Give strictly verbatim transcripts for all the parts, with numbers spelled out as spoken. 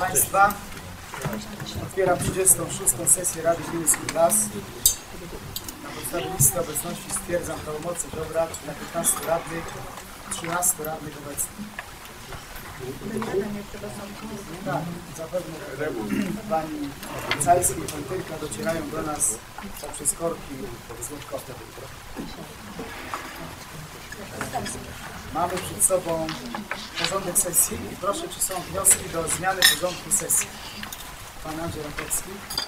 Państwa, otwieram trzydziestą szóstą sesję Rady Gminy Skór-Las. Na podstawie listy obecności stwierdzam prawomocność obrad na piętnastu radnych, trzynastu radnych obecnych. Tak, zapewne pani Cajski i pan Tyrka docierają do nas poprzez korki złotkowe. Mamy przed sobą porządek sesji i proszę, czy są wnioski do zmiany porządku sesji. Pan Andrzej Rakowski.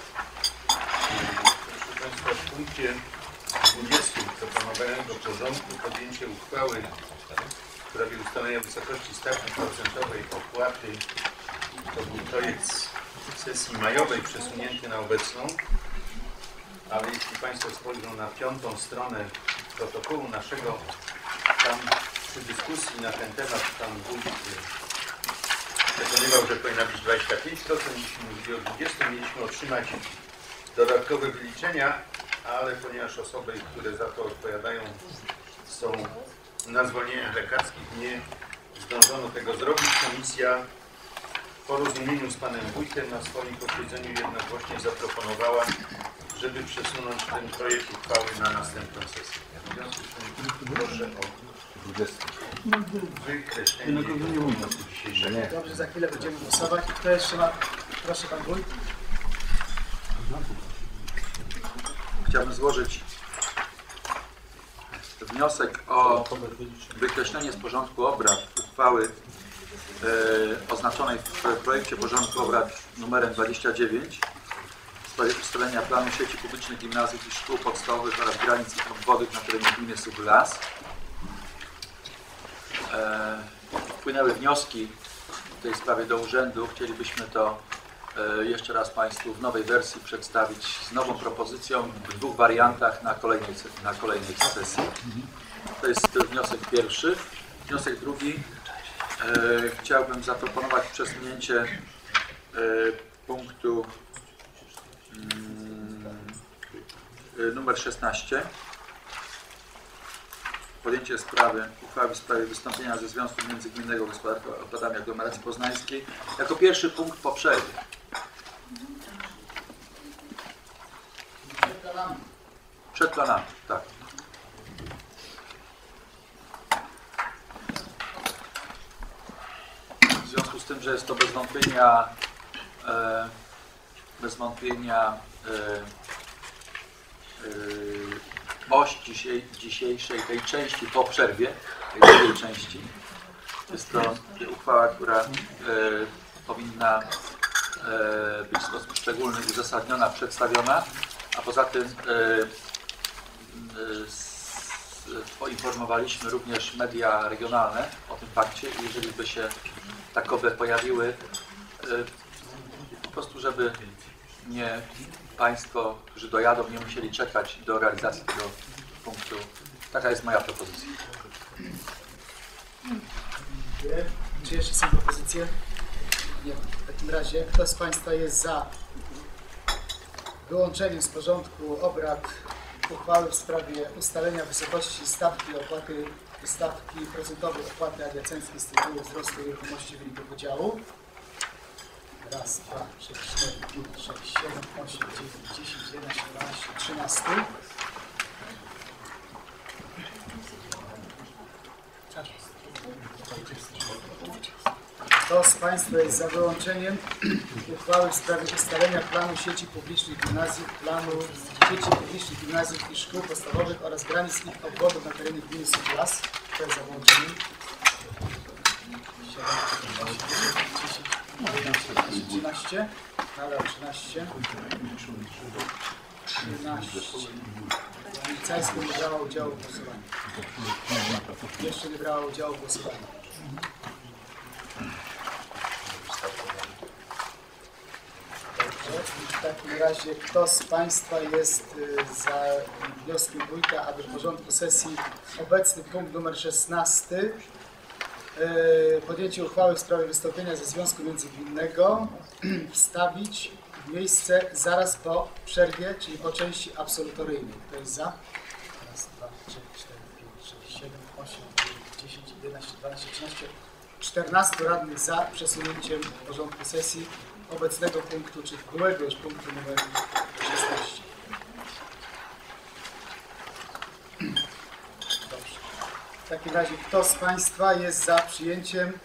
Proszę Państwa, w punkcie dwudziestym proponowanego porządku podjęcie uchwały w sprawie ustalenia wysokości stawki procentowej opłaty. To był projekt sesji majowej przesunięty na obecną, ale jeśli Państwo spojrzą na piątą stronę protokołu naszego, tam przy dyskusji na ten temat pan wójt przekonywał, że powinna być dwadzieścia pięć procent, jeśli mówili o dwudziestu procentach, mieliśmy otrzymać dodatkowe wyliczenia, ale ponieważ osoby, które za to odpowiadają, są na zwolnieniach lekarskich, nie zdążono tego zrobić. Komisja w porozumieniu z panem wójtem na swoim posiedzeniu jednogłośnie zaproponowała, żeby przesunąć ten projekt uchwały na następną sesję. W związku z tym proszę o wykreślenie dzisiejszego. Dobrze, za chwilę będziemy głosować. Kto jeszcze ma? Proszę, pan wójt. Chciałbym złożyć wniosek o wykreślenie z porządku obrad uchwały e, oznaczonej w projekcie porządku obrad numerem dwadzieścia dziewięć w sprawie ustalenia planu sieci publicznych gimnazjów i szkół podstawowych oraz granic ich obwodów na terenie gminy Skór-Las. E, wpłynęły wnioski w tej sprawie do urzędu. Chcielibyśmy to e, jeszcze raz Państwu w nowej wersji przedstawić z nową propozycją w dwóch wariantach na kolejnej, na kolejnej sesji. To jest wniosek pierwszy. Wniosek drugi. E, chciałbym zaproponować przesunięcie e, punktu mm, e, numer szesnaście. Podjęcie sprawy, uchwały w sprawie wystąpienia ze Związku Międzygminnego Gospodarki Odpadami Aglomeracji Poznańskiej jako pierwszy punkt po przerwie. Przed planami. Przed planami, tak. W związku z tym, że jest to bez wątpienia e, bez wątpienia e, e, oś dzisiaj, dzisiejszej tej części po przerwie, tej drugiej części. Jest to uchwała, która e, powinna e, być w sposób szczególny uzasadniona, przedstawiona, a poza tym e, e, s, poinformowaliśmy również media regionalne o tym fakcie i jeżeli by się takowe pojawiły, e, po prostu żeby nie Państwo, którzy dojadą, nie musieli czekać do realizacji tego punktu. Taka jest moja propozycja. Dziękuję. Czy jeszcze są propozycje? Nie. W takim razie, kto z Państwa jest za wyłączeniem z porządku obrad uchwały w sprawie ustalenia wysokości stawki opłaty, stawki procentowej opłaty adiacenckiej z tytułu wzrostu nieruchomości w wyniku podziału? Raz, dwa, trzy, cztery, pięć, sześć, siedem, osiem, dziewięć, dziesięć, jedenaście, dwanaście, trzynaście. Kto z Państwa jest za wyłączeniem uchwały w sprawie ustalenia planu sieci publicznych gimnazjów, planu sieci publicznych gimnazjów i szkół podstawowych oraz granic ich obwodów na terenie gminy Skór-Las? Kto jest za wyłączeniem? siedem, osiem, dziewięć, dziesięć, trzynaście, nadal trzynaście, trzynaście. Cajsko nie brała udziału w głosowaniu. Jeszcze nie brała udziału w głosowaniu. Dobrze. W takim razie kto z Państwa jest za wnioskiem wójta, aby w porządku sesji obecny punkt numer szesnasty podjęcie uchwały w sprawie wystąpienia ze Związku Międzygminnego wstawić w miejsce zaraz po przerwie, czyli po części absolutoryjnej. Kto jest za? Raz, dwa, trzy, cztery, pięć, sześć, siedem, osiem, dziewięć, dziesięć, jedenaście, dwanaście, trzynaście. czternastu radnych za przesunięciem porządku sesji obecnego punktu, czy byłego już punktu numer szesnaście. Dobrze. W takim razie kto z Państwa jest za przyjęciem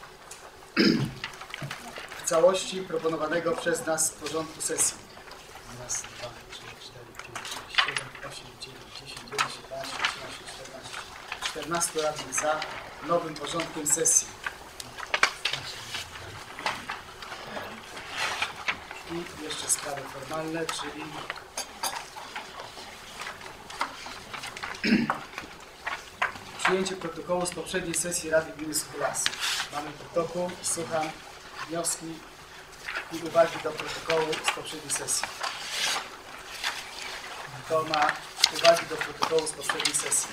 w całości proponowanego przez nas porządku sesji? Raz, dwa, trzy, cztery, pięć, sześć, siedem, osiem, dziewięć, dziesięć, jedenaście, dwanaście, trzynaście, czternaście. czternastu radnych za nowym porządkiem sesji. I jeszcze sprawy formalne, czyli przyjęcie protokołu z poprzedniej sesji Rady Gminy Suchy Las. Mamy protokół, słucham wnioski i uwagi do protokołu z poprzedniej sesji. Kto ma uwagi do protokołu z poprzedniej sesji?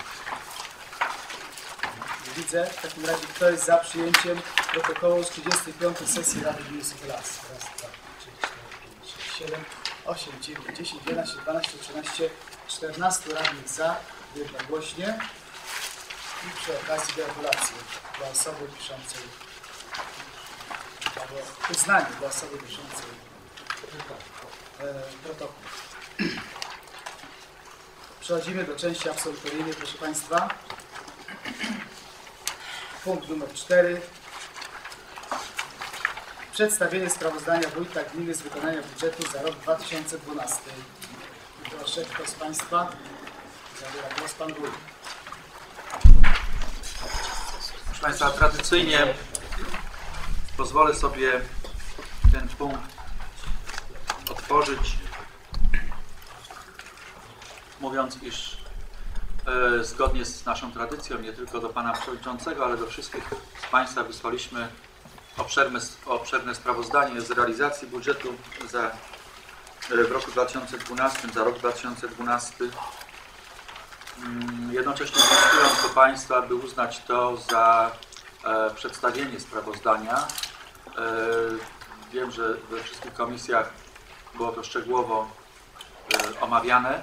Nie widzę. W takim razie kto jest za przyjęciem protokołu z trzydziestej piątej sesji Rady Gminy Suchy Las? Raz, dwa, trzy, cztery, pięć, sześć, siedem, osiem, dziewięć, dziesięć, jedenaście, dwanaście, trzynaście, czternastu radnych za jednogłośnie. I przy okazji gratulacje dla osoby piszącej, albo uznanie dla osoby piszącej e, protokół. Przechodzimy do części absolutoryjnej, proszę Państwa. Punkt numer cztery. Przedstawienie sprawozdania wójta gminy z wykonania budżetu za rok dwa tysiące dwunasty. Proszę, kto z Państwa zabiera głos? Pan wójt. Proszę Państwa, tradycyjnie pozwolę sobie ten punkt otworzyć, mówiąc, iż e, zgodnie z naszą tradycją, nie tylko do Pana Przewodniczącego, ale do wszystkich z Państwa wysłaliśmy obszerne, obszerne sprawozdanie z realizacji budżetu za, e, w roku dwa tysiące dwunastym, za rok dwa tysiące dwunasty. Jednocześnie wnioskując do Państwa, by uznać to za e, przedstawienie sprawozdania. E, wiem, że we wszystkich komisjach było to szczegółowo e, omawiane,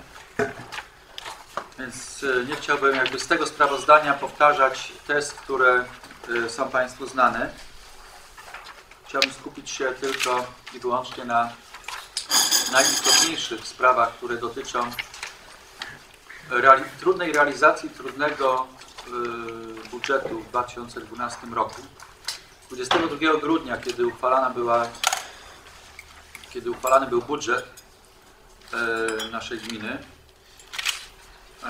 więc e, nie chciałbym jakby z tego sprawozdania powtarzać tez, które e, są Państwu znane. Chciałbym skupić się tylko i wyłącznie na najistotniejszych sprawach, które dotyczą Reali trudnej realizacji trudnego y, budżetu w dwa tysiące dwunastym roku. dwudziestego drugiego grudnia, kiedy uchwalana była, kiedy uchwalany był budżet y, naszej gminy, y,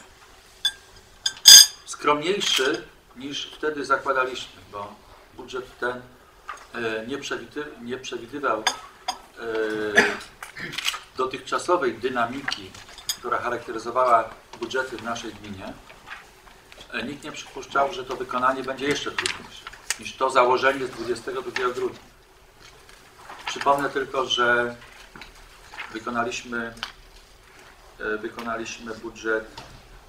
skromniejszy niż wtedy zakładaliśmy, bo budżet ten y, nie, przewidy nie przewidywał y, dotychczasowej dynamiki, która charakteryzowała budżety w naszej gminie. Nikt nie przypuszczał, że to wykonanie będzie jeszcze trudniejsze niż to założenie z dwudziestego drugiego grudnia. Przypomnę tylko, że wykonaliśmy, wykonaliśmy budżet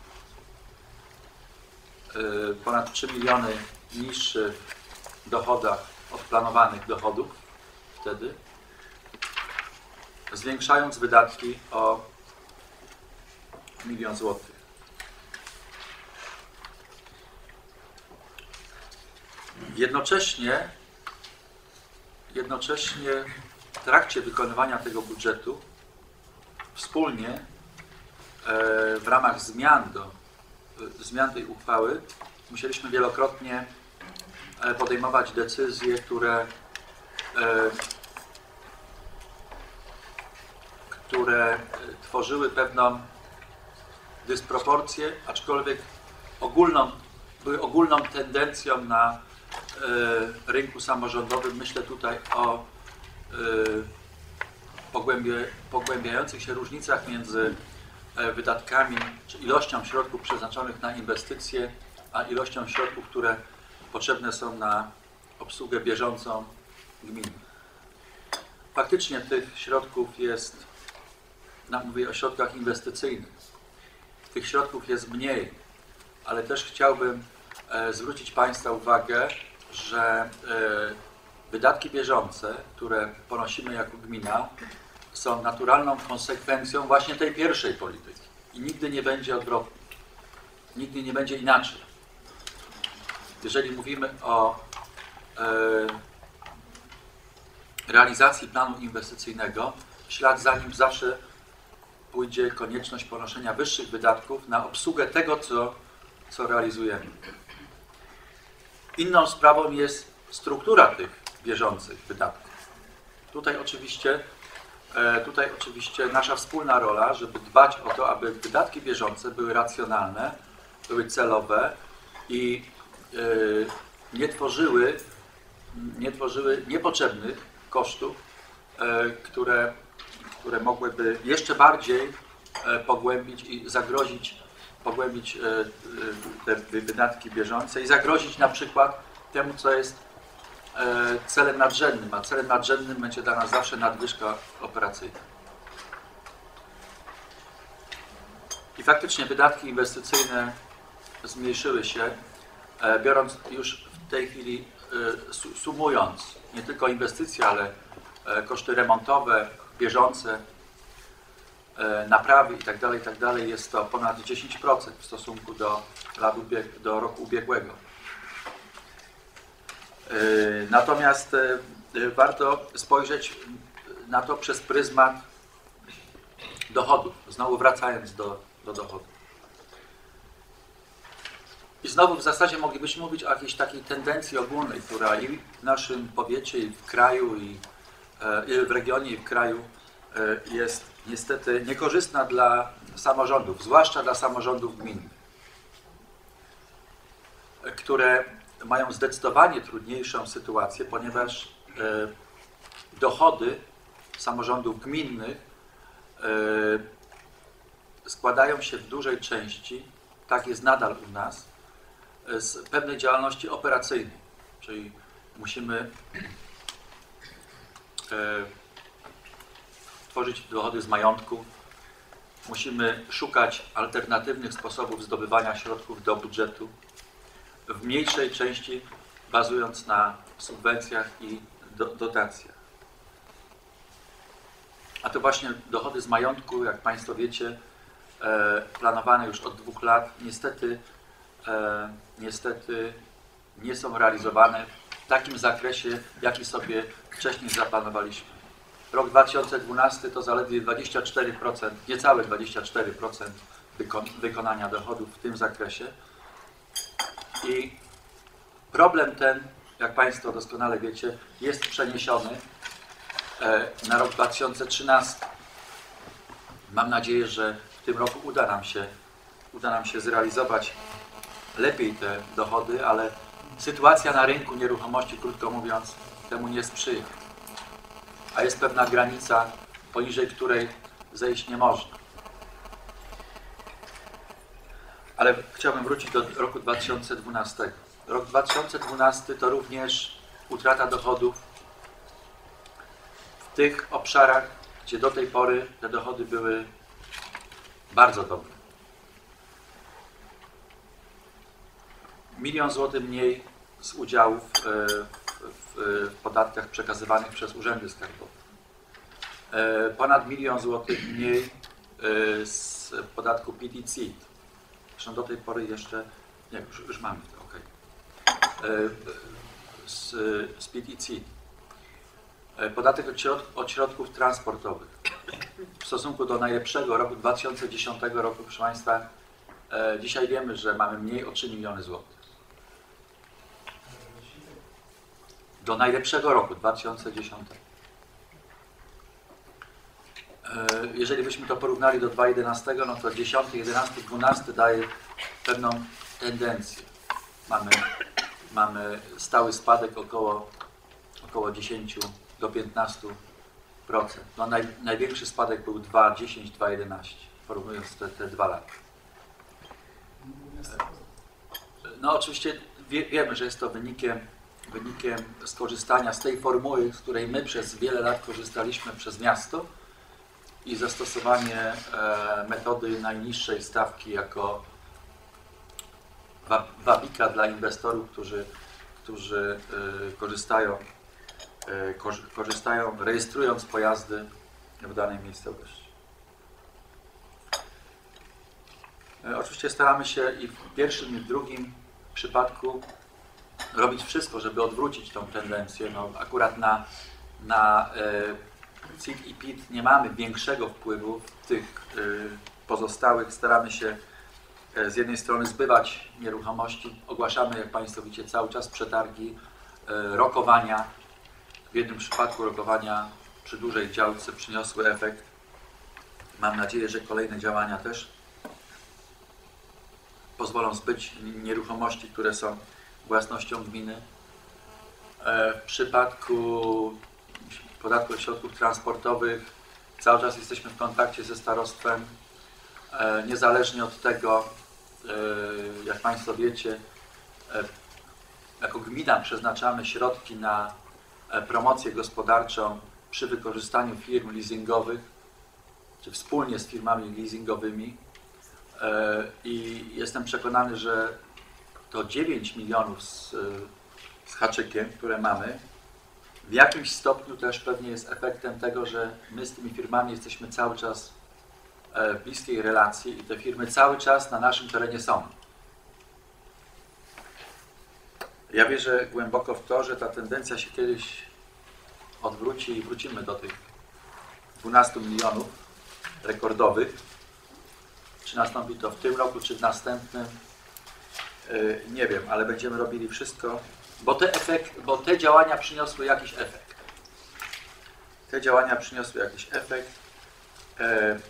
ponad trzy miliony niższy w dochodach od planowanych dochodów wtedy, zwiększając wydatki o milion złotych. Jednocześnie, jednocześnie w trakcie wykonywania tego budżetu wspólnie e, w ramach zmian, do, e, zmian tej uchwały musieliśmy wielokrotnie e, podejmować decyzje, które, e, które tworzyły pewną dysproporcje, aczkolwiek ogólną, były ogólną tendencją na y, rynku samorządowym. Myślę tutaj o y, pogłębie, pogłębiających się różnicach między y, wydatkami, czy ilością środków przeznaczonych na inwestycje, a ilością środków, które potrzebne są na obsługę bieżącą gminy. Faktycznie tych środków jest, no, mówię o środkach inwestycyjnych, tych środków jest mniej, ale też chciałbym e, zwrócić Państwa uwagę, że e, wydatki bieżące, które ponosimy jako gmina, są naturalną konsekwencją właśnie tej pierwszej polityki i nigdy nie będzie odwrotnie, nigdy nie będzie inaczej. Jeżeli mówimy o realizacji planu inwestycyjnego w ślad za nim zawsze pójdzie konieczność ponoszenia wyższych wydatków na obsługę tego, co, co realizujemy. Inną sprawą jest struktura tych bieżących wydatków. Tutaj oczywiście, tutaj oczywiście nasza wspólna rola, żeby dbać o to, aby wydatki bieżące były racjonalne, były celowe i nie tworzyły, nie tworzyły niepotrzebnych kosztów, które, które mogłyby jeszcze bardziej pogłębić i zagrozić, pogłębić te wydatki bieżące i zagrozić na przykład temu, co jest celem nadrzędnym, a celem nadrzędnym będzie dla nas zawsze nadwyżka operacyjna. I faktycznie wydatki inwestycyjne zmniejszyły się, biorąc już w tej chwili, sumując nie tylko inwestycje, ale koszty remontowe, bieżące, naprawy itd., itd., jest to ponad dziesięć procent w stosunku do, lat ubieg do roku ubiegłego. Natomiast warto spojrzeć na to przez pryzmat dochodów, znowu wracając do, do dochodów. I znowu w zasadzie moglibyśmy mówić o jakiejś takiej tendencji ogólnej, która i w naszym powiecie, i w kraju, i w regionie, i w kraju jest niestety niekorzystna dla samorządów, zwłaszcza dla samorządów gminnych, które mają zdecydowanie trudniejszą sytuację, ponieważ dochody samorządów gminnych składają się w dużej części, tak jest nadal u nas, z pewnej działalności operacyjnej, czyli musimy tworzyć dochody z majątku, musimy szukać alternatywnych sposobów zdobywania środków do budżetu, w mniejszej części bazując na subwencjach i do, dotacjach. A to właśnie dochody z majątku, jak Państwo wiecie, e, planowane już od dwóch lat, niestety, e, niestety nie są realizowane w takim zakresie, jaki sobie wcześniej zaplanowaliśmy. Rok dwa tysiące dwunasty to zaledwie dwadzieścia cztery procent, niecałe dwadzieścia cztery procent wyko wykonania dochodów w tym zakresie. I problem ten, jak Państwo doskonale wiecie, jest przeniesiony na rok dwa tysiące trzynasty. Mam nadzieję, że w tym roku uda nam się, uda nam się zrealizować lepiej te dochody, ale sytuacja na rynku nieruchomości, krótko mówiąc, temu nie sprzyja. A jest pewna granica, poniżej której zejść nie można. Ale chciałbym wrócić do roku dwa tysiące dwunastego. Rok dwa tysiące dwunasty to również utrata dochodów w tych obszarach, gdzie do tej pory te dochody były bardzo dobre. Milion złotych mniej z udziałów w podatkach przekazywanych przez urzędy skarbowe. Ponad milion złotych mniej z podatku P T C. Zresztą do tej pory jeszcze, nie, już, już mamy to, ok. Z, z P T C. Podatek od, środ od środków transportowych. W stosunku do najlepszego roku dwa tysiące dziesiątego roku, proszę Państwa, e, dzisiaj wiemy, że mamy mniej o trzy miliony złotych. Do najlepszego roku dwa tysiące dziesiątego. E, jeżeli byśmy to porównali do dwa tysiące jedenastego, no to dziesiąty, jedenasty, dwunasty daje pewną tendencję. Mamy, mamy stały spadek około, około dziesięć do piętnastu procent. No naj, największy spadek był dwa dziesięć, dwa jedenaście, porównując te, te dwa lata. No oczywiście wie, wiemy, że jest to wynikiem, wynikiem skorzystania z tej formuły, z której my przez wiele lat korzystaliśmy przez miasto i zastosowanie e, metody najniższej stawki jako wabika dla inwestorów, którzy, którzy y, korzystają, y, korzystają, rejestrując pojazdy w danej miejscowości. Y, oczywiście staramy się i w pierwszym, i w drugim przypadku robić wszystko, żeby odwrócić tą tendencję. No, akurat na, na C I T i P I T nie mamy większego wpływu. W tych pozostałych staramy się z jednej strony zbywać nieruchomości. Ogłaszamy, jak Państwo widzicie, cały czas przetargi, rokowania. W jednym przypadku rokowania przy dużej działce przyniosły efekt. Mam nadzieję, że kolejne działania też pozwolą zbyć nieruchomości, które są własnością gminy. W przypadku podatku od środków transportowych cały czas jesteśmy w kontakcie ze starostwem. Niezależnie od tego, jak Państwo wiecie, jako gmina przeznaczamy środki na promocję gospodarczą przy wykorzystaniu firm leasingowych, czy wspólnie z firmami leasingowymi. I jestem przekonany, że to dziewięć milionów z, z haczykiem, które mamy, w jakimś stopniu też pewnie jest efektem tego, że my z tymi firmami jesteśmy cały czas w bliskiej relacji i te firmy cały czas na naszym terenie są. Ja wierzę głęboko w to, że ta tendencja się kiedyś odwróci i wrócimy do tych dwunastu milionów rekordowych. Czy nastąpi to w tym roku, czy w następnym, yy, nie wiem, ale będziemy robili wszystko, bo te, efekt, bo te działania przyniosły jakiś efekt. Te działania przyniosły jakiś efekt. Yy,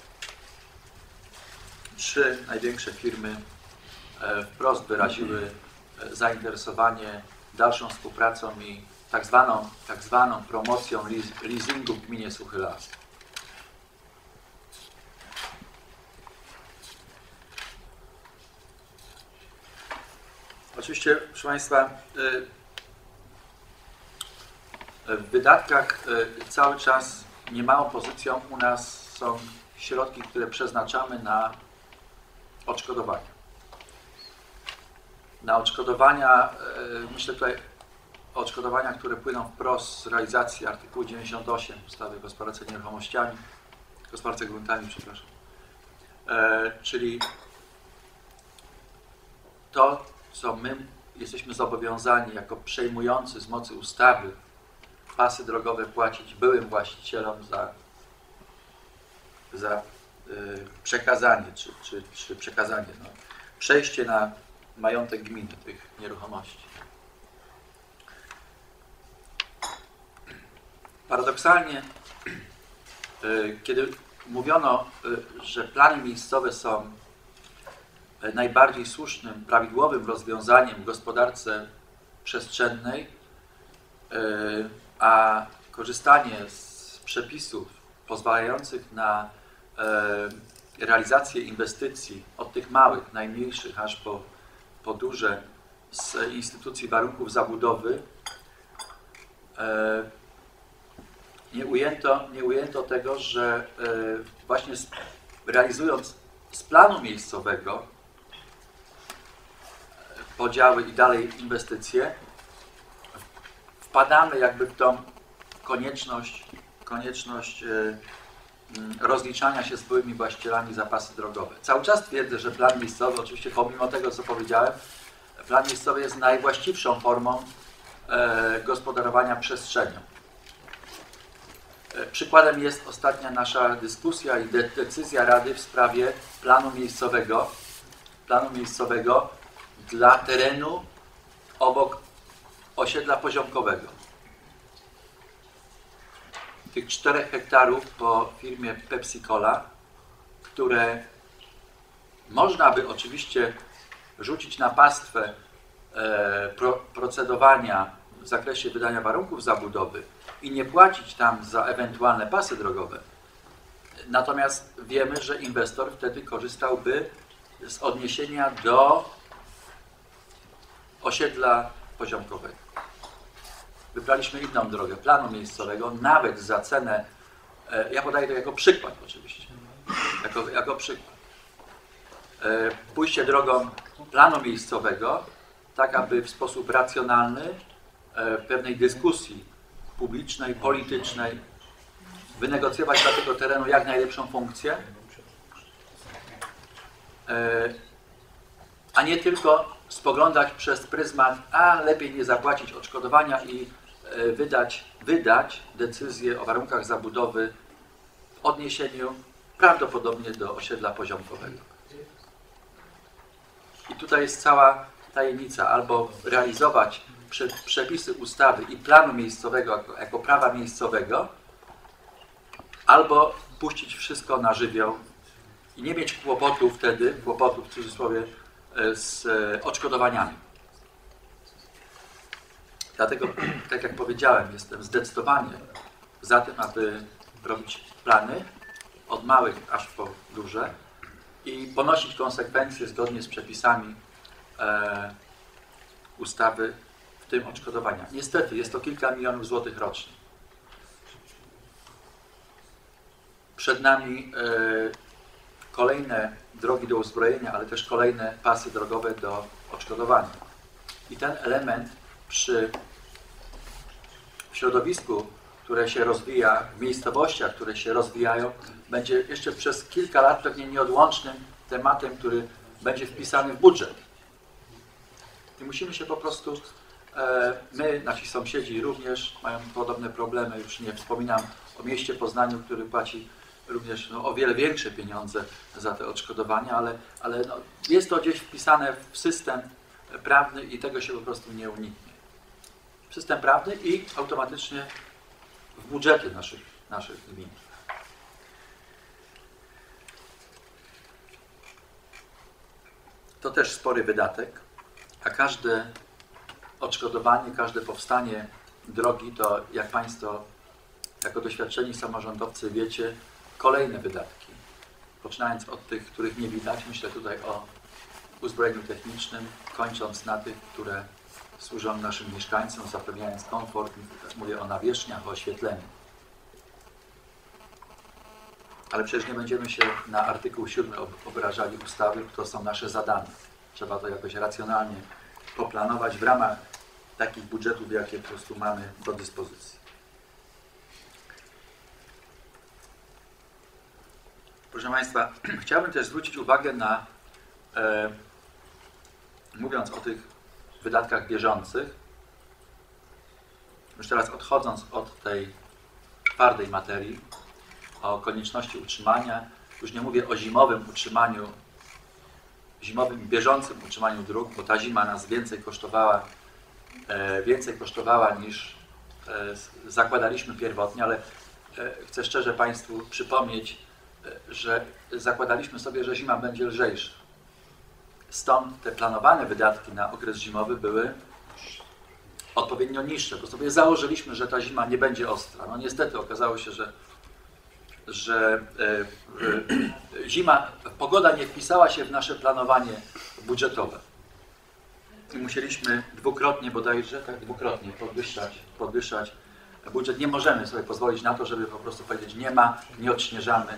trzy największe firmy yy, wprost wyraziły yy, zainteresowanie dalszą współpracą i tak zwaną, tak zwaną promocją leasingu w gminie Suchy Las. Oczywiście, proszę Państwa, w wydatkach cały czas niemałą pozycją u nas są środki, które przeznaczamy na odszkodowania. Na odszkodowania, myślę tutaj o odszkodowaniach, które płyną wprost z realizacji artykułu dziewięćdziesiąt osiem ustawy o gospodarce nieruchomościami, gospodarce gruntami, przepraszam. Czyli to, co my jesteśmy zobowiązani jako przejmujący z mocy ustawy pasy drogowe płacić byłym właścicielom za, za y, przekazanie, czy, czy, czy przekazanie, no, przejście na majątek gminy tych nieruchomości. Paradoksalnie, y, kiedy mówiono, y, że plany miejscowe są najbardziej słusznym, prawidłowym rozwiązaniem w gospodarce przestrzennej, a korzystanie z przepisów pozwalających na realizację inwestycji od tych małych, najmniejszych, aż po, po duże z instytucji warunków zabudowy, nie ujęto, nie ujęto tego, że właśnie realizując z planu miejscowego podziały i dalej inwestycje, wpadamy jakby w tą konieczność, konieczność rozliczania się z byłymi właścicielami za pasy drogowe. Cały czas twierdzę, że plan miejscowy, oczywiście pomimo tego, co powiedziałem, plan miejscowy jest najwłaściwszą formą gospodarowania przestrzenią. Przykładem jest ostatnia nasza dyskusja i de decyzja Rady w sprawie planu miejscowego, planu miejscowego dla terenu obok osiedla poziomkowego. Tych czterech hektarów po firmie Pepsi Cola, które można by oczywiście rzucić na pastwę e, pro, procedowania w zakresie wydania warunków zabudowy i nie płacić tam za ewentualne pasy drogowe. Natomiast wiemy, że inwestor wtedy korzystałby z odniesienia do osiedla poziomkowego. Wybraliśmy inną drogę, planu miejscowego, nawet za cenę, e, ja podaję to jako przykład oczywiście, jako, jako przykład. E, pójście drogą planu miejscowego, tak aby w sposób racjonalny, e, w pewnej dyskusji publicznej, politycznej, wynegocjować dla tego terenu jak najlepszą funkcję, e, a nie tylko spoglądać przez pryzmat, a lepiej nie zapłacić odszkodowania i wydać, wydać decyzję o warunkach zabudowy w odniesieniu prawdopodobnie do osiedla poziomkowego. I tutaj jest cała tajemnica, albo realizować przepisy ustawy i planu miejscowego jako, jako prawa miejscowego, albo puścić wszystko na żywioł i nie mieć kłopotu wtedy, kłopotu w cudzysłowie, z odszkodowaniami. Dlatego, tak jak powiedziałem, jestem zdecydowanie za tym, aby robić plany od małych aż po duże i ponosić konsekwencje zgodnie z przepisami e, ustawy, w tym odszkodowania. Niestety jest to kilka milionów złotych rocznie. Przed nami e, kolejne drogi do uzbrojenia, ale też kolejne pasy drogowe do odszkodowania. I ten element przy w środowisku, które się rozwija, w miejscowościach, które się rozwijają, będzie jeszcze przez kilka lat pewnie nieodłącznym tematem, który będzie wpisany w budżet. I musimy się po prostu, e, my, nasi sąsiedzi również mają podobne problemy, już nie wspominam o mieście Poznaniu, który płaci również no, o wiele większe pieniądze za te odszkodowania, ale, ale no, jest to gdzieś wpisane w system prawny i tego się po prostu nie uniknie. System prawny i automatycznie w budżety naszych, naszych gmin. To też spory wydatek, a każde odszkodowanie, każde powstanie drogi to, jak Państwo jako doświadczeni samorządowcy wiecie, kolejne wydatki. Poczynając od tych, których nie widać, myślę tutaj o uzbrojeniu technicznym, kończąc na tych, które służą naszym mieszkańcom, zapewniając komfort, mówię o nawierzchniach, o oświetleniu. Ale przecież nie będziemy się na artykuł siódmy obrażali ustawy, to są nasze zadania. Trzeba to jakoś racjonalnie poplanować w ramach takich budżetów, jakie po prostu mamy do dyspozycji. Proszę Państwa, chciałbym też zwrócić uwagę na, e, mówiąc o tych wydatkach bieżących, już teraz odchodząc od tej twardej materii, o konieczności utrzymania, już nie mówię o zimowym utrzymaniu, zimowym bieżącym utrzymaniu dróg, bo ta zima nas więcej kosztowała, e, więcej kosztowała niż e, zakładaliśmy pierwotnie, ale e, chcę szczerze Państwu przypomnieć, e, że zakładaliśmy sobie, że zima będzie lżejsza. Stąd te planowane wydatki na okres zimowy były odpowiednio niższe, bo sobie założyliśmy, że ta zima nie będzie ostra. No niestety okazało się, że, że e, e, zima, pogoda nie wpisała się w nasze planowanie budżetowe. I musieliśmy dwukrotnie bodajże, tak dwukrotnie podwyższać, podwyższać budżet. Nie możemy sobie pozwolić na to, żeby po prostu powiedzieć nie ma, nie odśnieżamy.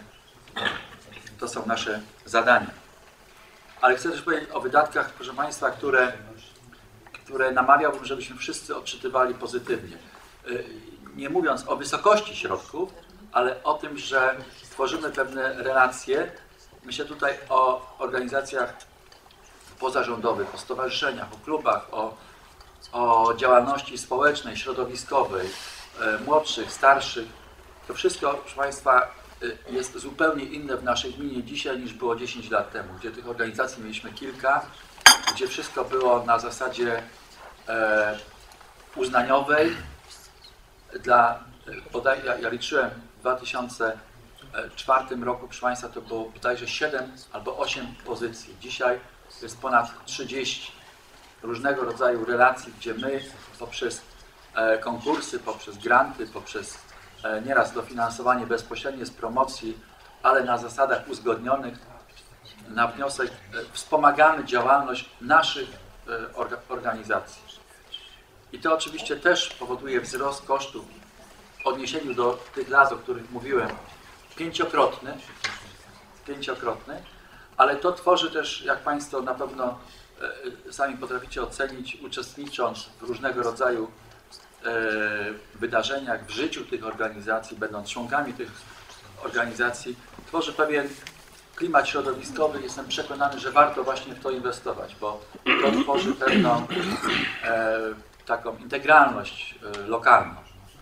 To są nasze zadania. Ale chcę też powiedzieć o wydatkach, proszę Państwa, które, które namawiałbym, żebyśmy wszyscy odczytywali pozytywnie. Nie mówiąc o wysokości środków, ale o tym, że tworzymy pewne relacje. Myślę tutaj o organizacjach pozarządowych, o stowarzyszeniach, o klubach, o, o działalności społecznej, środowiskowej, młodszych, starszych. To wszystko, proszę Państwa, jest zupełnie inne w naszej gminie dzisiaj niż było dziesięć lat temu, gdzie tych organizacji mieliśmy kilka, gdzie wszystko było na zasadzie e, uznaniowej. Dla, bodaj, ja, ja liczyłem w dwa tysiące czwartym roku, proszę Państwa, to było bodajże siedem albo osiem pozycji. Dzisiaj jest ponad trzydzieści różnego rodzaju relacji, gdzie my poprzez e, konkursy, poprzez granty, poprzez e, nieraz dofinansowanie bezpośrednie z promocji, ale na zasadach uzgodnionych, na wniosek e, wspomagamy działalność naszych e, orga, organizacji. I to oczywiście też powoduje wzrost kosztów w odniesieniu do tych lat, o których mówiłem, pięciokrotny, pięciokrotny, ale to tworzy też, jak Państwo na pewno e, sami potraficie ocenić, uczestnicząc w różnego rodzaju e, wydarzeniach w życiu tych organizacji, będąc członkami tych organizacji, tworzy pewien klimat środowiskowy, jestem przekonany, że warto właśnie w to inwestować, bo to tworzy pewną e, taką integralność e, lokalną.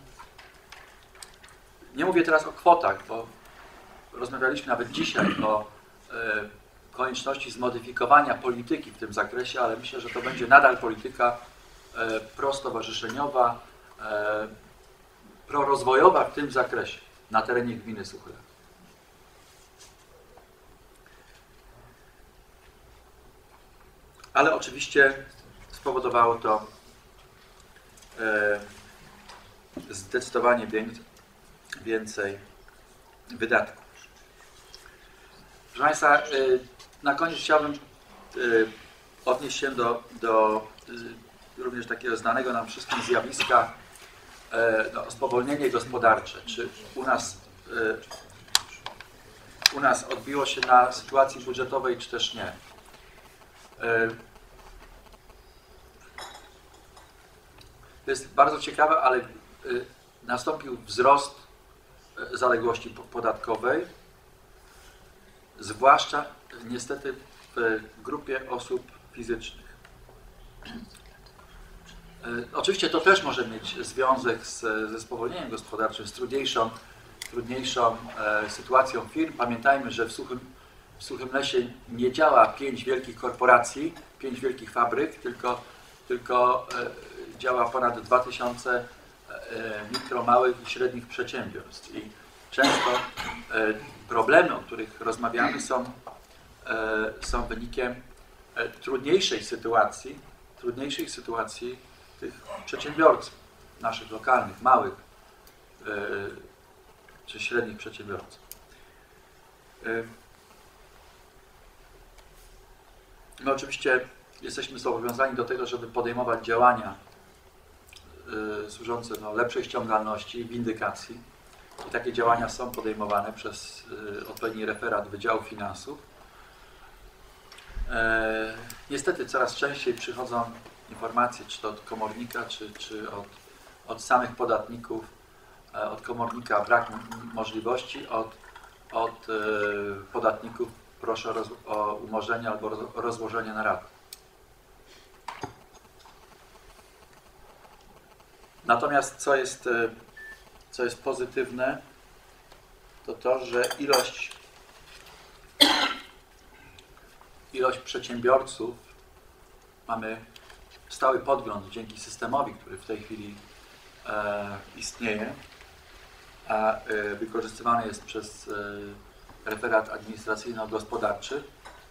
Nie mówię teraz o kwotach, bo rozmawialiśmy nawet dzisiaj o e, konieczności zmodyfikowania polityki w tym zakresie, ale myślę, że to będzie nadal polityka e, prostowarzyszeniowa, e, prorozwojowa w tym zakresie na terenie gminy Suchy Las. Ale oczywiście spowodowało to e, zdecydowanie więcej wydatków. Proszę Państwa, e, na koniec chciałbym e, odnieść się do, do e, również takiego znanego nam wszystkim zjawiska e, no, spowolnienie gospodarcze. Czy u nas, e, u nas odbiło się na sytuacji budżetowej, czy też nie? To jest bardzo ciekawe, ale nastąpił wzrost zaległości podatkowej, zwłaszcza niestety w grupie osób fizycznych. Oczywiście to też może mieć związek z, ze spowolnieniem gospodarczym, z trudniejszą, trudniejszą sytuacją firm. Pamiętajmy, że w Suchym W Suchym Lesie nie działa pięć wielkich korporacji, pięć wielkich fabryk, tylko, tylko e, działa ponad dwa tysiące e, mikro, małych i średnich przedsiębiorstw. I często e, problemy, o których rozmawiamy, są, e, są wynikiem e, trudniejszej sytuacji, trudniejszej sytuacji tych przedsiębiorców, naszych lokalnych, małych e, czy średnich przedsiębiorców. E, My oczywiście jesteśmy zobowiązani do tego, żeby podejmować działania y, służące no, lepszej ściągalności i windykacji. I takie działania są podejmowane przez y, odpowiedni referat Wydziału Finansów. E, niestety coraz częściej przychodzą informacje, czy to od komornika, czy, czy od, od samych podatników, e, od komornika brak możliwości, od, od e, podatników proszę o, o umorzenie albo roz, o rozłożenie na raty. Natomiast co jest, co jest pozytywne, to to, że ilość, ilość przedsiębiorców, mamy stały podgląd dzięki systemowi, który w tej chwili e, istnieje, a e, wykorzystywany jest przez e, referat administracyjno-gospodarczy.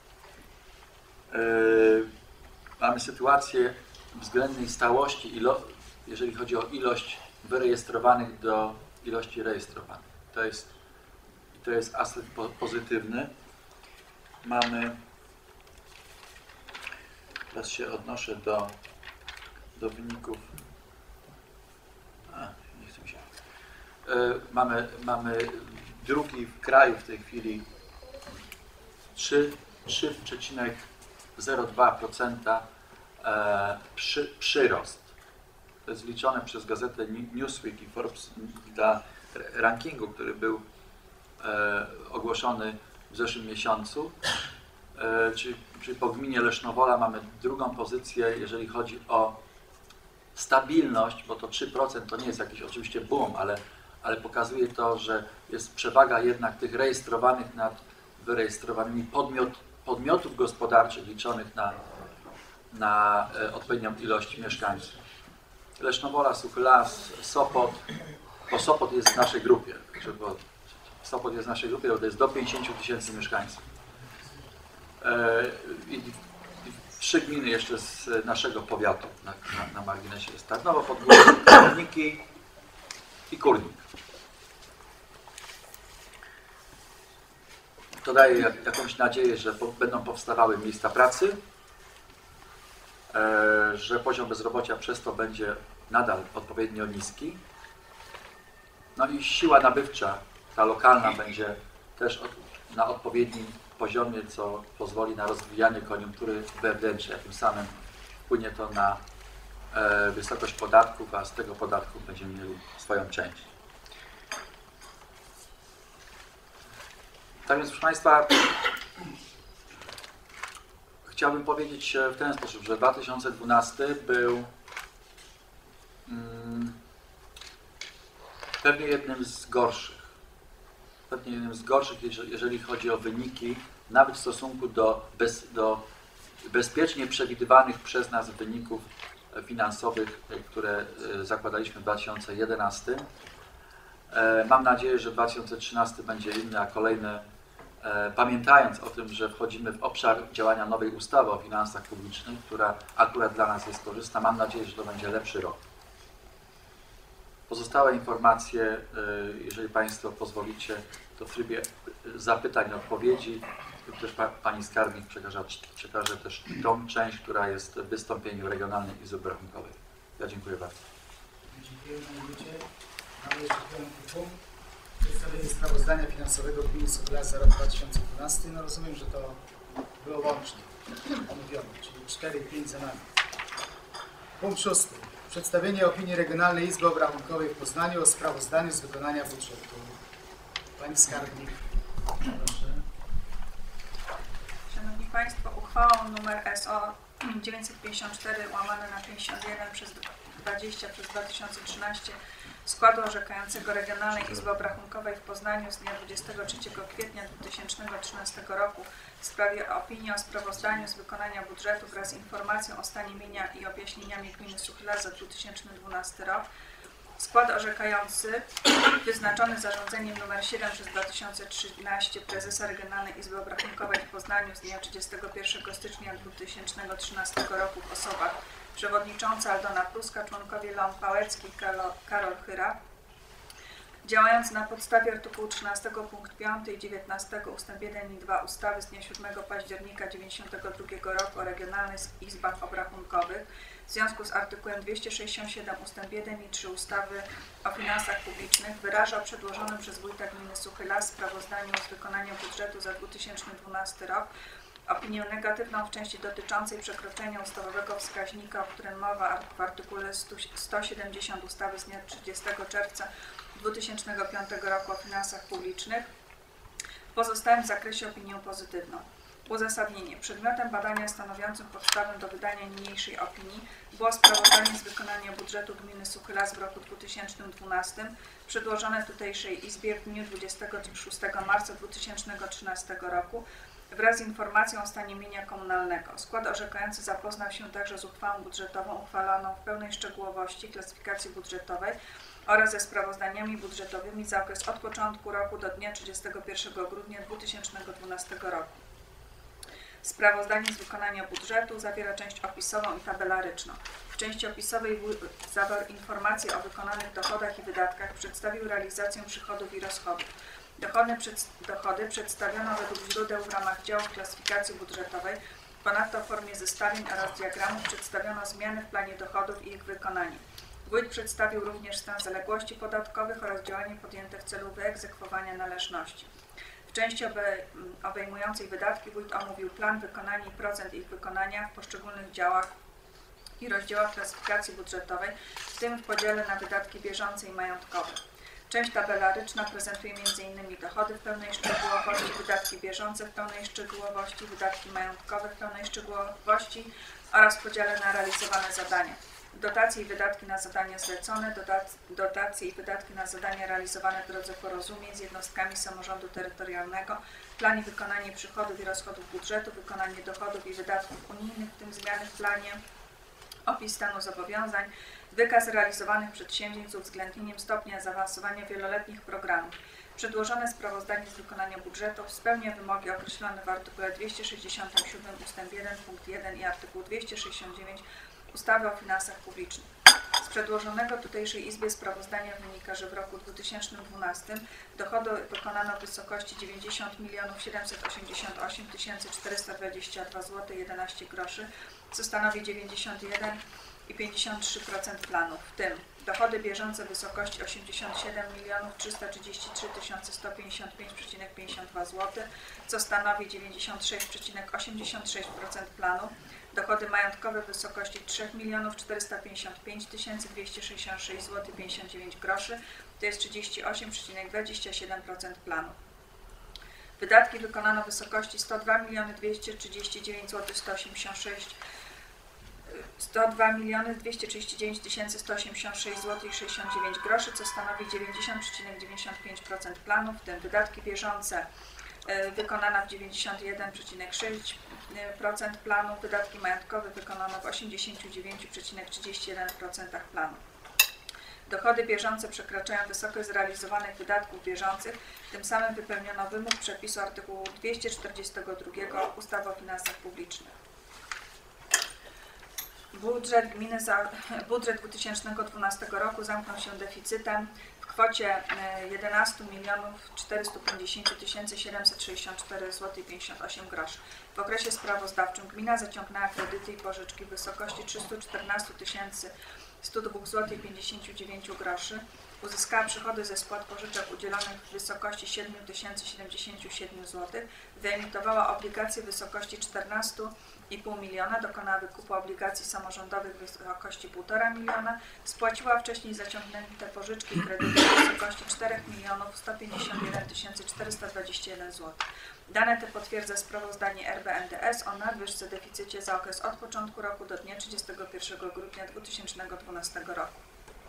Yy, mamy sytuację względnej stałości, ilo, jeżeli chodzi o ilość wyrejestrowanych do ilości rejestrowanych. To jest, to jest aspekt po, pozytywny. Mamy, teraz się odnoszę do, do wyników. A, nie chcę mi się. Yy, mamy, mamy drugi w kraju w tej chwili trzy przecinek zero dwa procent e, przy, przyrost. To jest liczone przez gazetę Newsweek i Forbes dla rankingu, który był e, ogłoszony w zeszłym miesiącu. E, czyli, czyli po gminie Lesznowola mamy drugą pozycję, jeżeli chodzi o stabilność, bo to trzy procent to nie jest jakiś oczywiście boom, ale ale pokazuje to, że jest przewaga jednak tych rejestrowanych nad wyrejestrowanymi podmiot, podmiotów gospodarczych liczonych na, na e, odpowiednią ilość mieszkańców. Lesznowola, Suchy Las, Sopot, bo Sopot jest w naszej grupie, bo Sopot jest w naszej grupie, bo to jest do pięćdziesięciu tysięcy mieszkańców. E, i, i trzy gminy jeszcze z naszego powiatu na, na, na marginesie jest Tarnowo, Podgórze, Korniki i Kurnik. To daje jakąś nadzieję, że po, będą powstawały miejsca pracy, e, że poziom bezrobocia przez to będzie nadal odpowiednio niski. No i siła nabywcza, ta lokalna, będzie też od, na odpowiednim poziomie, co pozwoli na rozwijanie koniunktury wewnętrznej, a tym samym wpłynie to na e, wysokość podatków, a z tego podatku będziemy mieli swoją część. Tak więc, proszę Państwa, chciałbym powiedzieć w ten sposób, że dwa tysiące dwunasty był mm, pewnie jednym z gorszych. Pewnie jednym z gorszych, jeżeli chodzi o wyniki, nawet w stosunku do, bez, do bezpiecznie przewidywanych przez nas wyników finansowych, które zakładaliśmy w dwa tysiące jedenastym. Mam nadzieję, że dwa tysiące trzynasty będzie inny, a kolejny, pamiętając o tym, że wchodzimy w obszar działania nowej ustawy o finansach publicznych, która akurat dla nas jest korzystna, mam nadzieję, że to będzie lepszy rok. Pozostałe informacje, jeżeli Państwo pozwolicie, to w trybie zapytań i odpowiedzi. Też Pani Skarbnik przekaże, przekaże też tą część, która jest w wystąpieniu Regionalnej Izby Obrachunkowej. Ja dziękuję bardzo. Dziękuję Panie Wójcie. Mamy jeszcze piąty punkt. Przedstawienie sprawozdania finansowego gminy Suchlas za rok dwa tysiące dwunasty. No rozumiem, że to było łącznie omówione, czyli cztery i pięć za nami. Punkt szósty. Przedstawienie opinii Regionalnej Izby Obrachunkowej w Poznaniu o sprawozdaniu z wykonania budżetu. Pani Skarbnik, proszę. Szanowni Państwo, uchwałą nr S O dziewięćset pięćdziesiąt cztery łamane na pięćdziesiąt jeden przez dwadzieścia przez dwa tysiące trzynaście składu orzekającego Regionalnej Izby Obrachunkowej w Poznaniu z dnia dwudziestego trzeciego kwietnia dwa tysiące trzynastego roku w sprawie opinii o sprawozdaniu z wykonania budżetu wraz z informacją o stanie mienia i objaśnieniami gminy Suchlas za dwa tysiące dwunasty rok. Skład orzekający wyznaczony zarządzeniem nr siedem przez dwa tysiące trzynaście prezesa Regionalnej Izby Obrachunkowej w Poznaniu z dnia trzydziestego pierwszego stycznia dwa tysiące trzynastego roku w osobach przewodnicząca Aldona Pruska, członkowie Leon Pałecki i Karol Chyra, działając na podstawie artykułu trzynastego punkt piąty i dziewiętnastego ustęp jeden i dwa ustawy z dnia siódmego października tysiąc dziewięćset dziewięćdziesiątego drugiego roku o Regionalnych Izbach Obrachunkowych, w związku z artykułem dwieście sześćdziesiąt siedem ustęp jeden i trzy ustawy o finansach publicznych wyraża o przedłożonym przez wójta gminy Suchy Las sprawozdaniu z wykonania budżetu za dwa tysiące dwunasty rok opinię negatywną w części dotyczącej przekroczenia ustawowego wskaźnika, o którym mowa w artykule sto siedemdziesiąt ustawy z dnia trzydziestego czerwca dwa tysiące piątego roku o finansach publicznych. W pozostałym zakresie opinię pozytywną. Uzasadnienie. Przedmiotem badania stanowiącym podstawę do wydania niniejszej opinii było sprawozdanie z wykonania budżetu gminy Suchy Las w roku dwa tysiące dwunastym, przedłożone tutejszej Izbie w dniu dwudziestego szóstego marca dwa tysiące trzynastego roku wraz z informacją o stanie mienia komunalnego. Skład orzekający zapoznał się także z uchwałą budżetową uchwaloną w pełnej szczegółowości klasyfikacji budżetowej oraz ze sprawozdaniami budżetowymi za okres od początku roku do dnia trzydziestego pierwszego grudnia dwa tysiące dwunastego roku. Sprawozdanie z wykonania budżetu zawiera część opisową i tabelaryczną. W części opisowej zawarł informacje o wykonanych dochodach i wydatkach, przedstawił realizację przychodów i rozchodów. Dochody, przed, dochody przedstawiono według źródeł w ramach działów klasyfikacji budżetowej. Ponadto w formie zestawień oraz diagramów przedstawiono zmiany w planie dochodów i ich wykonanie. Wójt przedstawił również stan zaległości podatkowych oraz działania podjęte w celu wyegzekwowania należności. W części obejmującej wydatki wójt omówił plan wykonania i procent ich wykonania w poszczególnych działach i rozdziałach klasyfikacji budżetowej, w tym w podziale na wydatki bieżące i majątkowe. Część tabelaryczna prezentuje między innymi dochody w pełnej szczegółowości, wydatki bieżące w pełnej szczegółowości, wydatki majątkowe w pełnej szczegółowości oraz w podziale na realizowane zadania. Dotacje i wydatki na zadania zlecone, dotacje i wydatki na zadania realizowane w drodze porozumień z jednostkami samorządu terytorialnego, plan i wykonanie przychodów i rozchodów budżetu, wykonanie dochodów i wydatków unijnych, w tym zmiany w planie, opis stanu zobowiązań, wykaz realizowanych przedsięwzięć z uwzględnieniem stopnia zaawansowania wieloletnich programów. Przedłożone sprawozdanie z wykonania budżetu spełnia wymogi określone w artykule dwieście sześćdziesiątym siódmym ustęp jeden punkt jeden i artykuł dwieście sześćdziesiąt dziewięć ustawy o finansach publicznych. Z przedłożonego tutejszej Izbie sprawozdania wynika, że w roku dwa tysiące dwunastym dochody wykonano w wysokości dziewięćdziesiąt milionów siedemset osiemdziesiąt osiem tysięcy czterysta dwadzieścia dwa złote jedenaście groszy, co stanowi dziewięćdziesiąt jeden i pięćdziesiąt trzy procent planu, w tym dochody bieżące w wysokości osiemdziesiąt siedem milionów trzysta trzydzieści trzy tysiące sto pięćdziesiąt pięć przecinek pięćdziesiąt dwa złote, co stanowi dziewięćdziesiąt sześć przecinek osiemdziesiąt sześć procent planu, dochody majątkowe w wysokości trzy miliony czterysta pięćdziesiąt pięć tysięcy dwieście sześćdziesiąt sześć złotych pięćdziesiąt dziewięć groszy, to jest trzydzieści osiem przecinek dwadzieścia siedem procent planu. Wydatki wykonano w wysokości sto dwa miliony dwieście trzydzieści dziewięć złotych sto osiemdziesiąt sześć sto dwa miliony dwieście trzydzieści dziewięć tysięcy sto osiemdziesiąt sześć złotych sześćdziesiąt dziewięć groszy, co stanowi dziewięćdziesiąt przecinek dziewięćdziesiąt pięć procent planu, w tym wydatki bieżące wykonano w dziewięćdziesiąt jeden przecinek sześć procent planu, wydatki majątkowe wykonano w osiemdziesiąt dziewięć przecinek trzydzieści jeden procent planu. Dochody bieżące przekraczają wysokość zrealizowanych wydatków bieżących, tym samym wypełniono wymóg przepisu artykułu dwieście czterdziestego drugiego ustawy o finansach publicznych. Budżet gminy za budżet dwa tysiące dwunastego roku zamknął się deficytem w kwocie jedenaście milionów czterysta pięćdziesiąt tysięcy siedemset sześćdziesiąt cztery złotych pięćdziesiąt osiem groszy. W okresie sprawozdawczym gmina zaciągnęła kredyty i pożyczki w wysokości trzysta czternaście tysięcy sto dwa złotych pięćdziesiąt dziewięć groszy. Uzyskała przychody ze spłat pożyczek udzielonych w wysokości siedem tysięcy siedemdziesiąt siedem złotych. Wyemitowała obligacje w wysokości czternaście i pół miliona, dokonała wykupu obligacji samorządowych w wysokości półtora miliona, spłaciła wcześniej zaciągnięte pożyczki i kredyty w wysokości cztery miliony sto pięćdziesiąt jeden tysięcy czterysta dwadzieścia jeden złotych. Dane te potwierdza sprawozdanie R B N D S o nadwyżce deficycie za okres od początku roku do dnia trzydziestego pierwszego grudnia dwa tysiące dwunastego roku.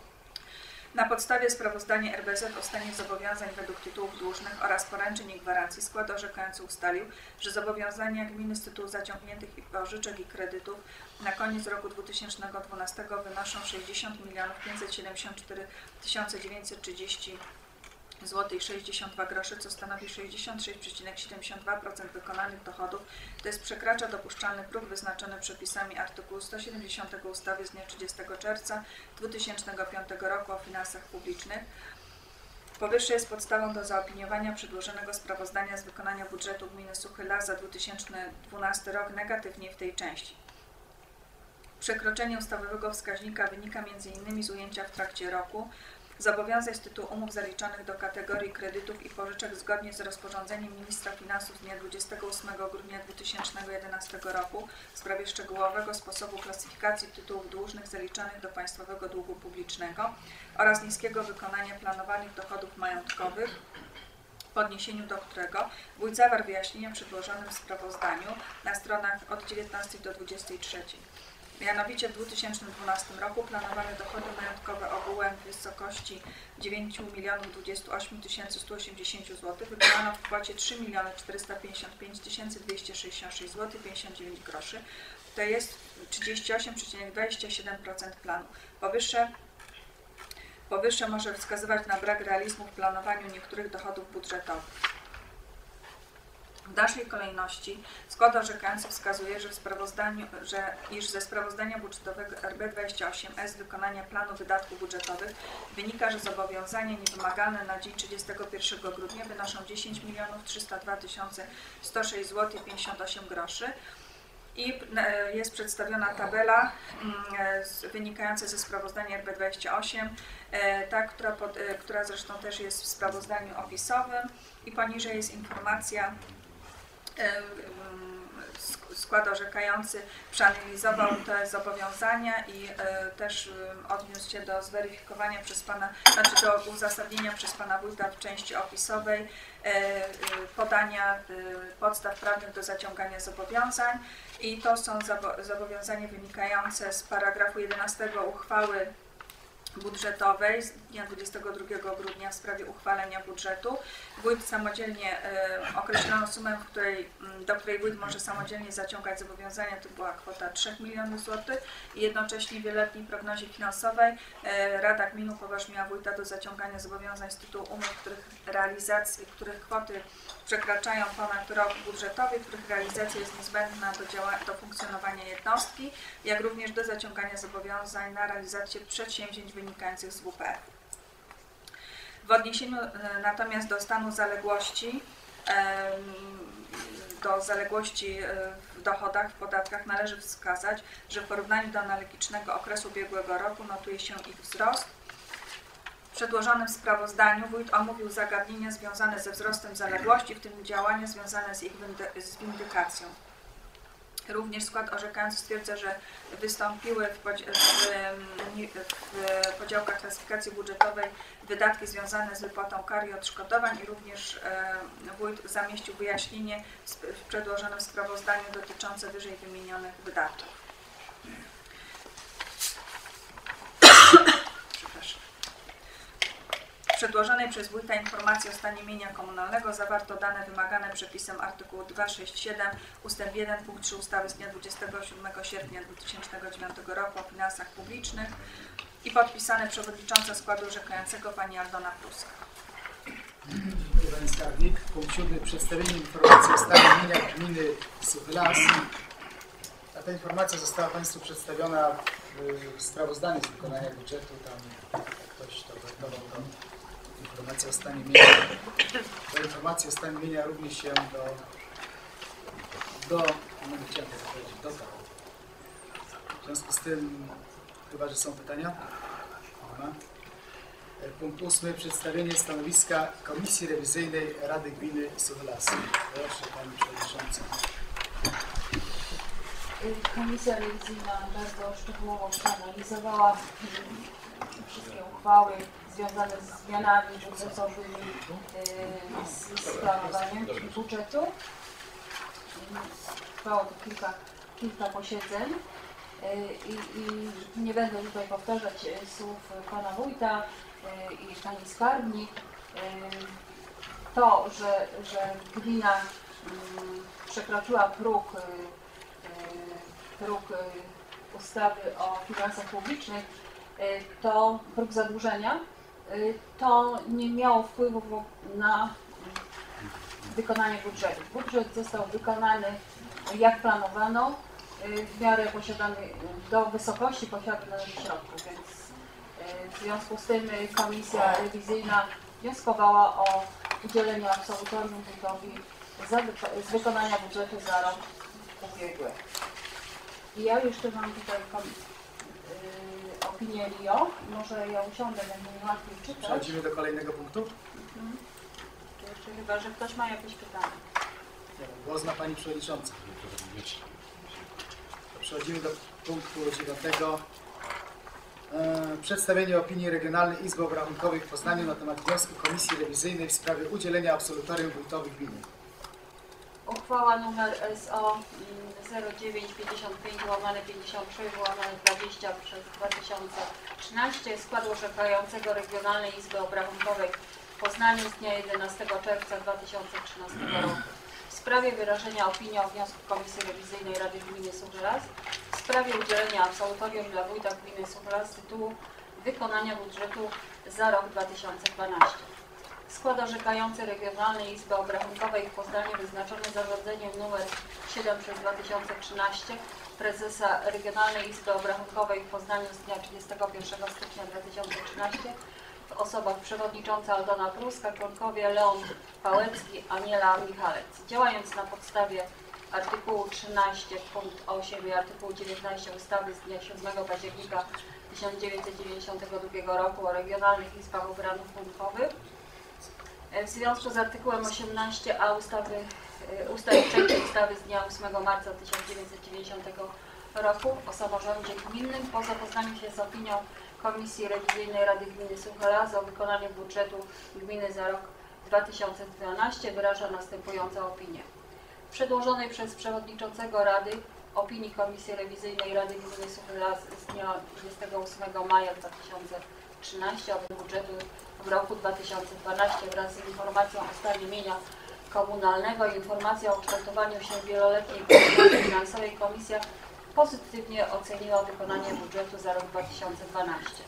Na podstawie sprawozdania R B Z o stanie zobowiązań według tytułów dłużnych oraz poręczeń i gwarancji skład orzekający ustalił, że zobowiązania gminy z tytułu zaciągniętych pożyczek i kredytów na koniec roku dwa tysiące dwunastego wynoszą sześćdziesiąt milionów pięćset siedemdziesiąt cztery tysiące dziewięćset trzydzieści złotych sześćdziesiąt dwa groszy, co stanowi sześćdziesiąt sześć przecinek siedemdziesiąt dwa procent wykonanych dochodów, to jest przekracza dopuszczalny próg wyznaczony przepisami artykułu sto siedemdziesiątego ustawy z dnia trzydziestego czerwca dwa tysiące piątego roku o finansach publicznych. Powyższe jest podstawą do zaopiniowania przedłożonego sprawozdania z wykonania budżetu gminy Suchy Las za dwa tysiące dwunasty rok negatywnie w tej części. Przekroczenie ustawowego wskaźnika wynika między innymi z ujęcia w trakcie roku zobowiązań z tytułu umów zaliczonych do kategorii kredytów i pożyczek zgodnie z rozporządzeniem Ministra Finansów z dnia dwudziestego ósmego grudnia dwa tysiące jedenastego roku w sprawie szczegółowego sposobu klasyfikacji tytułów dłużnych zaliczonych do państwowego długu publicznego oraz niskiego wykonania planowanych dochodów majątkowych, w odniesieniu do którego wójt zawarł wyjaśnienia w przedłożonym sprawozdaniu na stronach od dziewiętnastej do dwudziestej trzeciej. Mianowicie w dwa tysiące dwunastym roku planowane dochody majątkowe ogółem w wysokości dziewięć milionów dwadzieścia osiem tysięcy sto osiemdziesiąt złotych wykonano w kwocie trzy miliony czterysta pięćdziesiąt pięć tysięcy dwieście sześćdziesiąt sześć złotych pięćdziesiąt dziewięć groszy, to jest trzydzieści osiem przecinek dwadzieścia siedem procent planu. Powyższe, powyższe może wskazywać na brak realizmu w planowaniu niektórych dochodów budżetowych. W dalszej kolejności skład orzekający wskazuje, że w sprawozdaniu, że iż ze sprawozdania budżetowego R B dwadzieścia osiem S wykonania planu wydatków budżetowych wynika, że zobowiązania niewymagalne na dzień trzydziestego pierwszego grudnia wynoszą dziesięć milionów trzysta dwa tysiące sto sześć złotych pięćdziesiąt osiem groszy. I jest przedstawiona tabela wynikająca ze sprawozdania R B dwadzieścia osiem, ta, która, pod, która zresztą też jest w sprawozdaniu opisowym i poniżej jest informacja. Skład orzekający przeanalizował te zobowiązania i też odniósł się do zweryfikowania przez pana, znaczy do uzasadnienia przez pana wójta w części opisowej podania podstaw prawnych do zaciągania zobowiązań i to są zobowiązania wynikające z paragrafu jedenastego uchwały budżetowej z dnia dwudziestego drugiego grudnia w sprawie uchwalenia budżetu. Wójt samodzielnie y, określono sumę, w której, y, do której wójt może samodzielnie zaciągać zobowiązania, to była kwota trzy miliony złotych i jednocześnie w wieloletniej prognozie finansowej y, Rada Gminy upoważniła wójta do zaciągania zobowiązań z tytułu umów, których realizacji, których kwoty przekraczają ponad rok budżetowy, których realizacja jest niezbędna do, działa- do funkcjonowania jednostki, jak również do zaciągania zobowiązań na realizację przedsięwzięć wynikających z W P F. W odniesieniu natomiast do stanu zaległości, do zaległości w dochodach, w podatkach należy wskazać, że w porównaniu do analogicznego okresu ubiegłego roku notuje się ich wzrost. W przedłożonym sprawozdaniu wójt omówił zagadnienia związane ze wzrostem zaległości, w tym działania związane z ich windy- z windykacją. Również skład orzekający stwierdza, że wystąpiły w, podzi w, w podziałkach klasyfikacji budżetowej wydatki związane z wypłatą kar i odszkodowań i również e, wójt zamieścił wyjaśnienie w, w przedłożonym sprawozdaniu dotyczące wyżej wymienionych wydatków. Przepraszam. W przedłożonej przez wójta informacji o stanie mienia komunalnego zawarto dane wymagane przepisem artykułu dwieście sześćdziesiąt siedem ustęp jeden punkt trzy ustawy z dnia dwudziestego siódmego sierpnia dwa tysiące dziewiątego roku o finansach publicznych i podpisane przewodnicząca składu orzekającego pani Aldona Pruska. Dziękuję Pani Skarbnik. Punkt siódmy. Przedstawienie informacji o stanie mienia gminy Suchy Las. A ta informacja została Państwu przedstawiona w sprawozdaniu z wykonania budżetu. Tam ktoś to wertował tą informację o stanie mienia. Ta informacja o stanie mienia również się do, do no nie chciałem tego powiedzieć, dodał. W związku z tym, chyba że są pytania? Nie ma. Punkt ósmy. Przedstawienie stanowiska Komisji Rewizyjnej Rady Gminy Suchy Las. Proszę Pani Przewodnicząca. Komisja rewizyjna bardzo szczegółowo przeanalizowała wszystkie uchwały związane z zmianami budżetowymi, z, z planowaniem budżetu. Trwało to kilka, kilka posiedzeń i, i nie będę tutaj powtarzać słów Pana Wójta i Pani Skarbnik. To, że, że gmina przekroczyła próg próg ustawy o finansach publicznych, to próg zadłużenia, to nie miało wpływu na wykonanie budżetu. Budżet został wykonany jak planowano, w miarę posiadanej, do wysokości posiadanych środków, więc w związku z tym Komisja Rewizyjna wnioskowała o udzielenie absolutorium wójtowi z wykonania budżetu za rok ubiegły. I ja jeszcze mam tutaj yy, opinię R I O. Może ja usiądę, będę mi łatwiej czytać. Przechodzimy do kolejnego punktu. Mhm. Jeszcze chyba, że ktoś ma jakieś pytania. Głos ma Pani Przewodnicząca. Przechodzimy do punktu dziewiątego. E, przedstawienie opinii Regionalnej Izby Obrachunkowej w Poznaniu na temat wniosku Komisji Rewizyjnej w sprawie udzielenia absolutorium wójtowi gminy. Uchwała nr S O zero dziewięć pięćdziesiąt pięć łamane pięćdziesiąt sześć łamane dwadzieścia przez dwa tysiące trzynaście składu orzekającego Regionalnej Izby Obrachunkowej w Poznaniu z dnia jedenastego czerwca dwa tysiące trzynastego roku w sprawie wyrażenia opinii o wniosku Komisji Rewizyjnej Rady Gminy Suchy Las w sprawie udzielenia absolutorium dla wójta gminy Suchy Las z tytułu wykonania budżetu za rok dwa tysiące dwunasty. Skład orzekający Regionalnej Izby Obrachunkowej w Poznaniu wyznaczony zarządzeniem nr siedem przez dwa tysiące trzynaście prezesa Regionalnej Izby Obrachunkowej w Poznaniu z dnia trzydziestego pierwszego stycznia dwa tysiące trzynastego w osobach przewodnicząca Aldona Pruska, członkowie Leon Pałecki, Aniela Michalec. Działając na podstawie artykułu trzynaście punkt osiem i artykułu dziewiętnaście ustawy z dnia siódmego października tysiąc dziewięćset dziewięćdziesiątego drugiego roku o regionalnych izbach obrachunkowych, w związku z artykułem osiemnaście a ustawy, ustawy trzeciej ustawy z dnia ósmego marca tysiąc dziewięćset dziewięćdziesiątego roku o samorządzie gminnym, po zapoznaniu się z opinią Komisji Rewizyjnej Rady Gminy Suchy Las o wykonaniu budżetu gminy za rok dwa tysiące dwunasty wyraża następującą opinię. W przedłożonej przez przewodniczącego Rady opinii Komisji Rewizyjnej Rady Gminy Suchy Las z dnia dwudziestego ósmego maja dwa tysiące trzynastego o budżetu w roku dwa tysiące dwunastym wraz z informacją o stanie mienia komunalnego i informacją o kształtowaniu się wieloletniej polityki finansowej Komisja pozytywnie oceniła wykonanie budżetu za rok dwa tysiące dwunasty.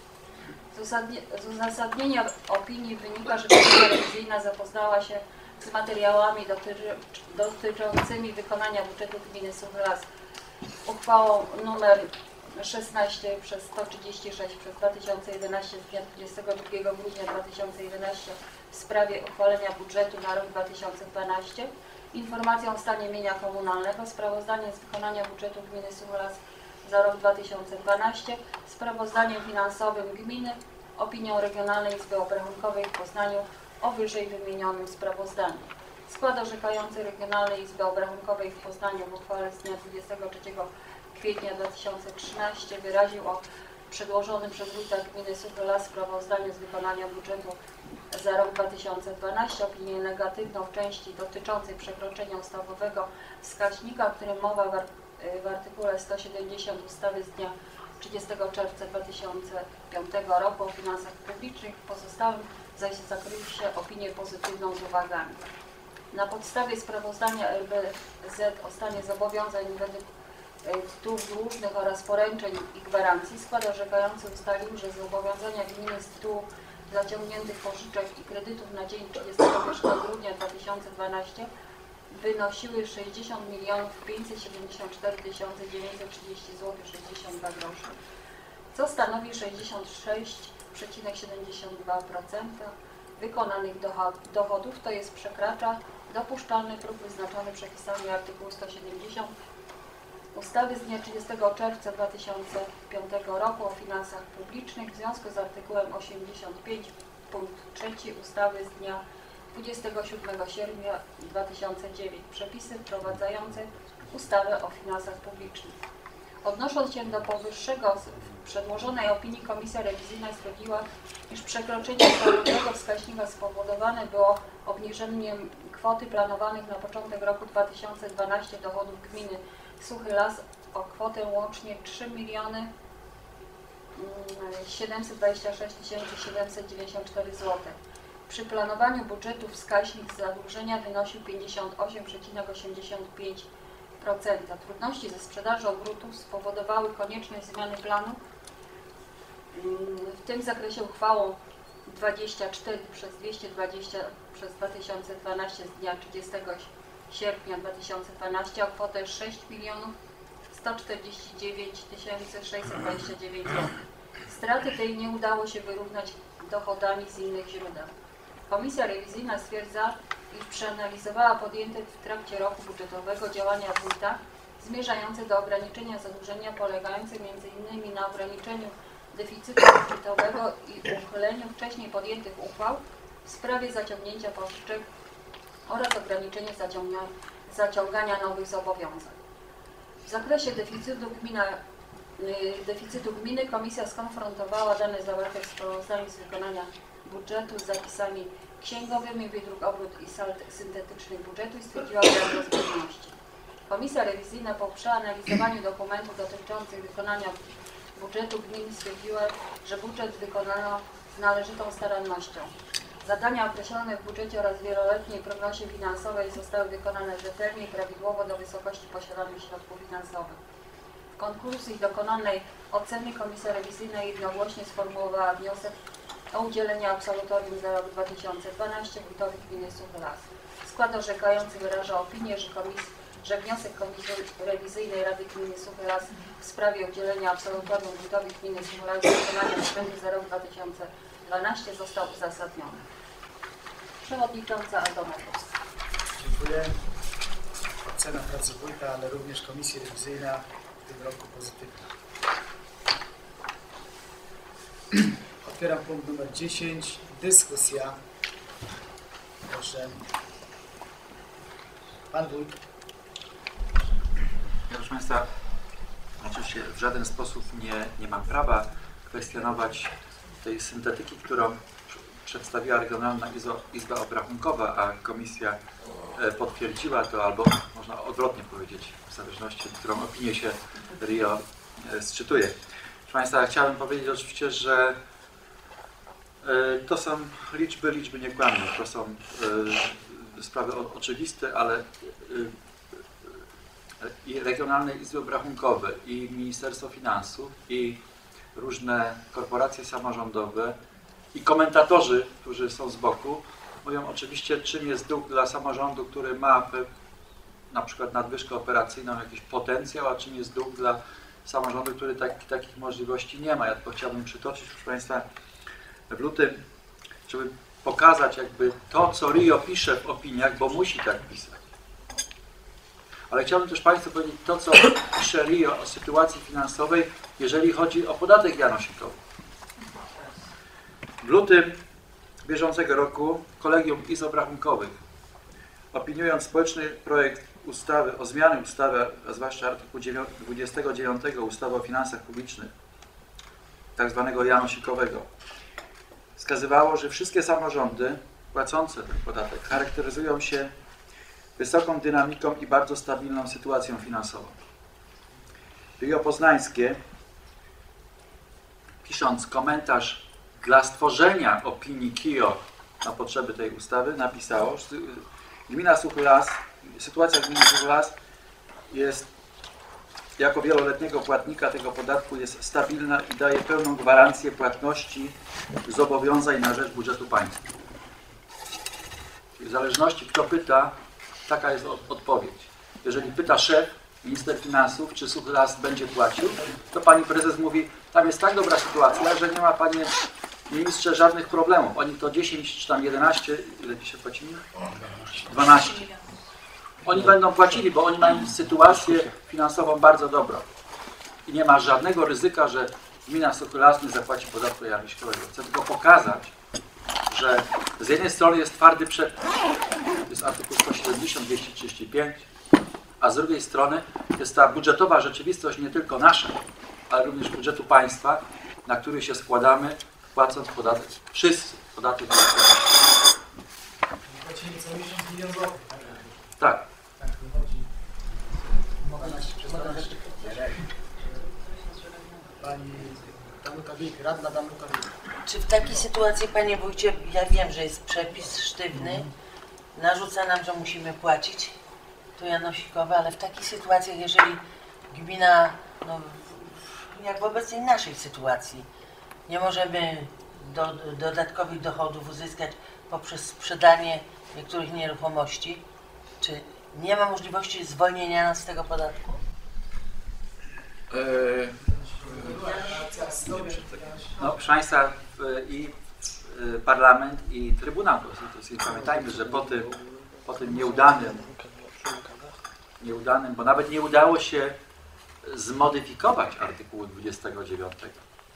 Z uzasadnienia opinii wynika, że Komisja Rewizyjna zapoznała się z materiałami dotyczy, dotyczącymi wykonania budżetu gminy Suchy Las uchwałą nr szesnaście przez sto trzydzieści sześć przez dwa tysiące jedenaście z dnia dwudziestego drugiego grudnia dwa tysiące jedenastego w sprawie uchwalenia budżetu na rok dwa tysiące dwunasty, informacją o stanie mienia komunalnego, sprawozdanie z wykonania budżetu gminy Suchy Las za rok dwa tysiące dwunasty, sprawozdaniem finansowym gminy, opinią Regionalnej Izby Obrachunkowej w Poznaniu o wyżej wymienionym sprawozdaniu. Skład orzekający Regionalnej Izby Obrachunkowej w Poznaniu w uchwale z dnia dwudziestego trzeciego kwietnia dwa tysiące trzynastego wyraził o przedłożonym przez wójta gminy Suchy Las sprawozdaniu z wykonania budżetu za rok dwa tysiące dwunasty opinię negatywną w części dotyczącej przekroczenia ustawowego wskaźnika, o którym mowa w, art w artykule sto siedemdziesiąt ustawy z dnia trzydziestego czerwca dwa tysiące piątego roku o finansach publicznych. W pozostałym zaś zakryliście opinię pozytywną z uwagami. Na podstawie sprawozdania R B Z o stanie zobowiązań według tytułów dłużnych oraz poręczeń i gwarancji skład orzekający ustalił, że zobowiązania gminy z tytułu zaciągniętych pożyczek i kredytów na dzień trzydziestego pierwszego grudnia dwa tysiące dwunastego wynosiły sześćdziesiąt milionów pięćset siedemdziesiąt cztery tysiące dziewięćset trzydzieści złotych sześćdziesiąt dwa groszy, co stanowi sześćdziesiąt sześć przecinek siedemdziesiąt dwa procent wykonanych dochodów, to jest przekracza dopuszczalny próg wyznaczony przepisami artykułu sto siedemdziesiąt ustawy z dnia trzydziestego czerwca dwa tysiące piątego roku o finansach publicznych w związku z artykułem osiemdziesiąt pięć punkt trzy ustawy z dnia dwudziestego siódmego sierpnia dwa tysiące dziewiątego przepisy wprowadzające ustawę o finansach publicznych. Odnosząc się do powyższego, w przedłożonej opinii Komisja Rewizyjna stwierdziła, iż przekroczenie ustawowego wskaźnika spowodowane było obniżeniem kwoty planowanych na początek roku dwa tysiące dwunastego dochodów gminy Suchy Las o kwotę łącznie trzy miliony siedemset dwadzieścia sześć tysięcy siedemset dziewięćdziesiąt cztery złote. Przy planowaniu budżetu wskaźnik zadłużenia wynosił pięćdziesiąt osiem przecinek osiemdziesiąt pięć procent. Trudności ze sprzedażą gruntów spowodowały konieczność zmiany planu. W tym zakresie uchwałą dwadzieścia cztery przez dwieście dwadzieścia przez dwa tysiące dwanaście z dnia trzydziestego sierpnia dwa tysiące dwunastego o kwotę sześć milionów sto czterdzieści dziewięć tysięcy sześćset dwadzieścia dziewięć złotych. Straty tej nie udało się wyrównać dochodami z innych źródeł. Komisja rewizyjna stwierdza, iż przeanalizowała podjęte w trakcie roku budżetowego działania wójta zmierzające do ograniczenia zadłużenia, polegające między innymi na ograniczeniu deficytu budżetowego i uchyleniu wcześniej podjętych uchwał w sprawie zaciągnięcia pożyczek oraz ograniczenie zaciągania nowych zobowiązań. W zakresie deficytu, gmina, deficytu gminy Komisja skonfrontowała dane zawarte w sprawozdaniu z wykonania budżetu z zapisami księgowymi, wydruk, obrót i salt syntetycznych budżetu i stwierdziła brak rozbieżności. Komisja rewizyjna po przeanalizowaniu dokumentów dotyczących wykonania budżetu gminy stwierdziła, że budżet wykonano z należytą starannością. Zadania określone w budżecie oraz wieloletniej prognozie finansowej zostały wykonane rzetelnie i prawidłowo do wysokości posiadanych środków finansowych. W konkluzji dokonanej oceny Komisja Rewizyjna jednogłośnie sformułowała wniosek o udzielenie absolutorium za rok dwa tysiące dwunasty wójtowi gminy Suchy Las. Skład orzekający wyraża opinię, że, komis, że wniosek Komisji Rewizyjnej Rady Gminy Suchy Las w sprawie udzielenia absolutorium wójtowi gminy Suchy Las za wykonanie budżetu za rok dwa tysiące dwunasty został uzasadniony. Przewodnicząca Aldona Kowska. Dziękuję. Ocena pracy wójta, ale również Komisji Rewizyjna w tym roku pozytywna. Otwieram punkt numer dziesięć. Dyskusja. Proszę. Pan wójt. Ja, proszę Państwa, oczywiście w żaden sposób nie, nie mam prawa kwestionować tej syntetyki, którą przedstawiła Regionalna Izba Obrachunkowa, a Komisja potwierdziła to, albo można odwrotnie powiedzieć, w zależności od którą opinię się R I O sczytuje. Proszę Państwa, chciałbym powiedzieć oczywiście, że to są liczby, liczby nie kłamią, to są sprawy oczywiste, ale i Regionalne Izby Obrachunkowe, i Ministerstwo Finansów, i różne korporacje samorządowe, i komentatorzy, którzy są z boku, mówią oczywiście, czym jest dług dla samorządu, który ma na przykład nadwyżkę operacyjną, jakiś potencjał, a czym jest dług dla samorządu, który tak, takich możliwości nie ma. Ja tylko chciałbym przytoczyć, proszę Państwa, w lutym, żeby pokazać jakby to, co R I O pisze w opiniach, bo musi tak pisać. Ale chciałbym też Państwu powiedzieć to, co pisze R I O o sytuacji finansowej, jeżeli chodzi o podatek janosikowy. W lutym bieżącego roku Kolegium Izb Obrachunkowych opiniując społeczny projekt ustawy o zmianie ustawy, a zwłaszcza artykułu dwudziestego dziewiątego ustawy o finansach publicznych, tak zwanego janosikowego, wskazywało, że wszystkie samorządy płacące ten podatek charakteryzują się wysoką dynamiką i bardzo stabilną sytuacją finansową. Rio Poznańskie, pisząc komentarz dla stworzenia opinii K I O na potrzeby tej ustawy, napisało, że gmina Suchy Las, sytuacja gminy Suchy Las jest jako wieloletniego płatnika tego podatku jest stabilna i daje pełną gwarancję płatności zobowiązań na rzecz budżetu państwa. W zależności kto pyta, taka jest odpowiedź. Jeżeli pyta szef, minister finansów, czy Suchy Las będzie płacił, to pani prezes mówi, tam jest tak dobra sytuacja, że nie ma, panie ministrze, żadnych problemów. Oni to dziesięć czy tam jedenaście, ile dzisiaj płacimy? dwanaście. Oni będą płacili, bo oni mają sytuację finansową bardzo dobrą. I nie ma żadnego ryzyka, że gmina Suchy Las nie zapłaci podatku janosikowego. Chcę tylko pokazać, że z jednej strony jest twardy przepis, to jest artykuł sto siedemdziesiąt, dwieście trzydzieści pięć, a z drugiej strony jest ta budżetowa rzeczywistość nie tylko nasza, ale również budżetu państwa, na który się składamy, płacąc podatek. Wszyscy podatek janosikowego. Płacimy co miesiąc milion złotych. Tak. Tak wychodzi. dwanaście przez dwanaście. Pani Danuta Wilk, radna Danuta Wilk. Czy w takiej sytuacji, panie wójcie, ja wiem, że jest przepis sztywny, narzuca nam, że musimy płacić to janosikowe, ale w takich sytuacjach, jeżeli gmina, no, jak w obecnej naszej sytuacji, nie możemy do, dodatkowych dochodów uzyskać poprzez sprzedanie niektórych nieruchomości, czy nie ma możliwości zwolnienia nas z tego podatku? No, proszę Państwa, i Parlament, i Trybunał Konstytucyjny. Pamiętajmy, że po tym, po tym nieudanym, nieudanym, bo nawet nie udało się zmodyfikować artykułu dwudziestego dziewiątego.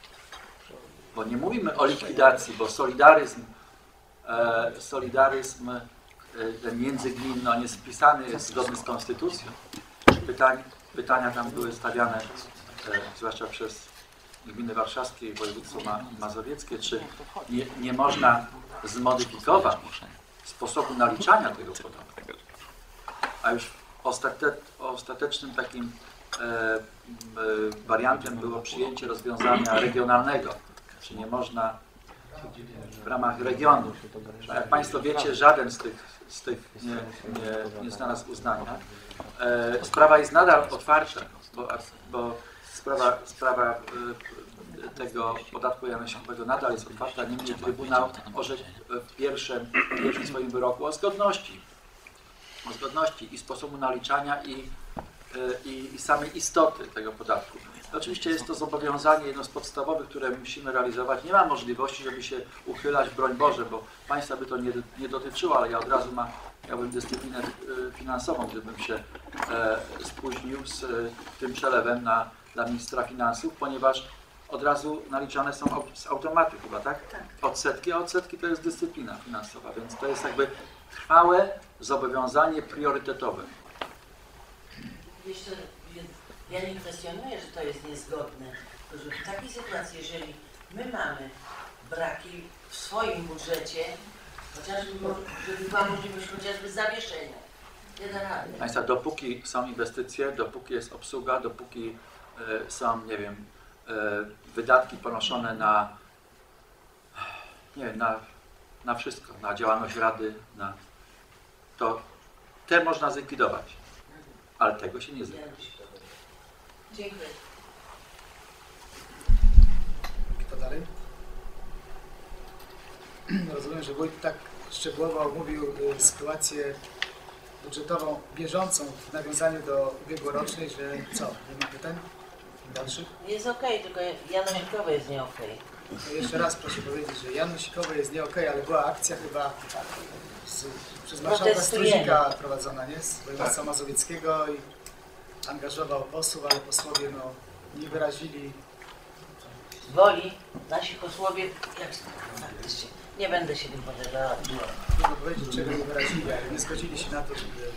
Bo nie mówimy o likwidacji, bo solidaryzm, e, solidaryzm e, ten międzygminny, on jest wpisany, jest zgodny z konstytucją. Pytań, pytania tam były stawiane, e, zwłaszcza przez gminy warszawskie i województwo ma, mazowieckie, czy nie, nie można zmodyfikować sposobu naliczania tego podatku. A już ostate, ostatecznym takim e, e, wariantem było przyjęcie rozwiązania regionalnego, czy nie można w ramach regionu. Jak Państwo wiecie, żaden z tych, z tych nie, nie, nie znalazł uznania. E, sprawa jest nadal otwarta, bo, bo sprawa, sprawa e, tego podatku janosikowego nadal jest otwarta. Niemniej Trybunał orzekł w pierwszym, w pierwszym swoim wyroku o zgodności. O zgodności i sposobu naliczania i, i, i samej istoty tego podatku. Oczywiście jest to zobowiązanie jedno z podstawowych, które musimy realizować. Nie ma możliwości, żeby się uchylać, broń Boże, bo Państwa by to nie, nie dotyczyło, ale ja od razu ma, miałbym dyscyplinę finansową, gdybym się e, spóźnił z e, tym przelewem na, dla ministra finansów, ponieważ od razu naliczane są z automatu chyba, tak? Tak. Odsetki, a odsetki to jest dyscyplina finansowa, więc to jest jakby trwałe zobowiązanie priorytetowe. Jeszcze ja nie kwestionuję, że to jest niezgodne, tylko że w takiej sytuacji, jeżeli my mamy braki w swoim budżecie, chociażby, żeby była możliwość chociażby zawieszenia, nie da rady. Państwa, dopóki są inwestycje, dopóki jest obsługa, dopóki y, są, nie wiem, y, wydatki ponoszone na, nie wiem, na, na wszystko, na działalność Rady, na, to te można zlikwidować, ale tego się nie zlikwiduje. Dziękuję. Kto dalej? Rozumiem, że wójt tak szczegółowo omówił y, sytuację budżetową bieżącą w nawiązaniu do ubiegłorocznej, że co? Nie ma pytań dalszych? Jest okej, tylko janosikowe jest nie okej. To jeszcze raz proszę powiedzieć, że janosikowe jest nie okej, ale była akcja chyba z, przez marszałka Protestujemy. Struzika prowadzona, nie? Z województwa mazowieckiego i angażował posłów, ale posłowie no, nie wyrazili. Woli nasi posłowie, jak faktycznie, nie będę się tym podejrzewała. trudno powiedzieć, czego nie wyrazili, ale nie zgodzili się na to, żeby...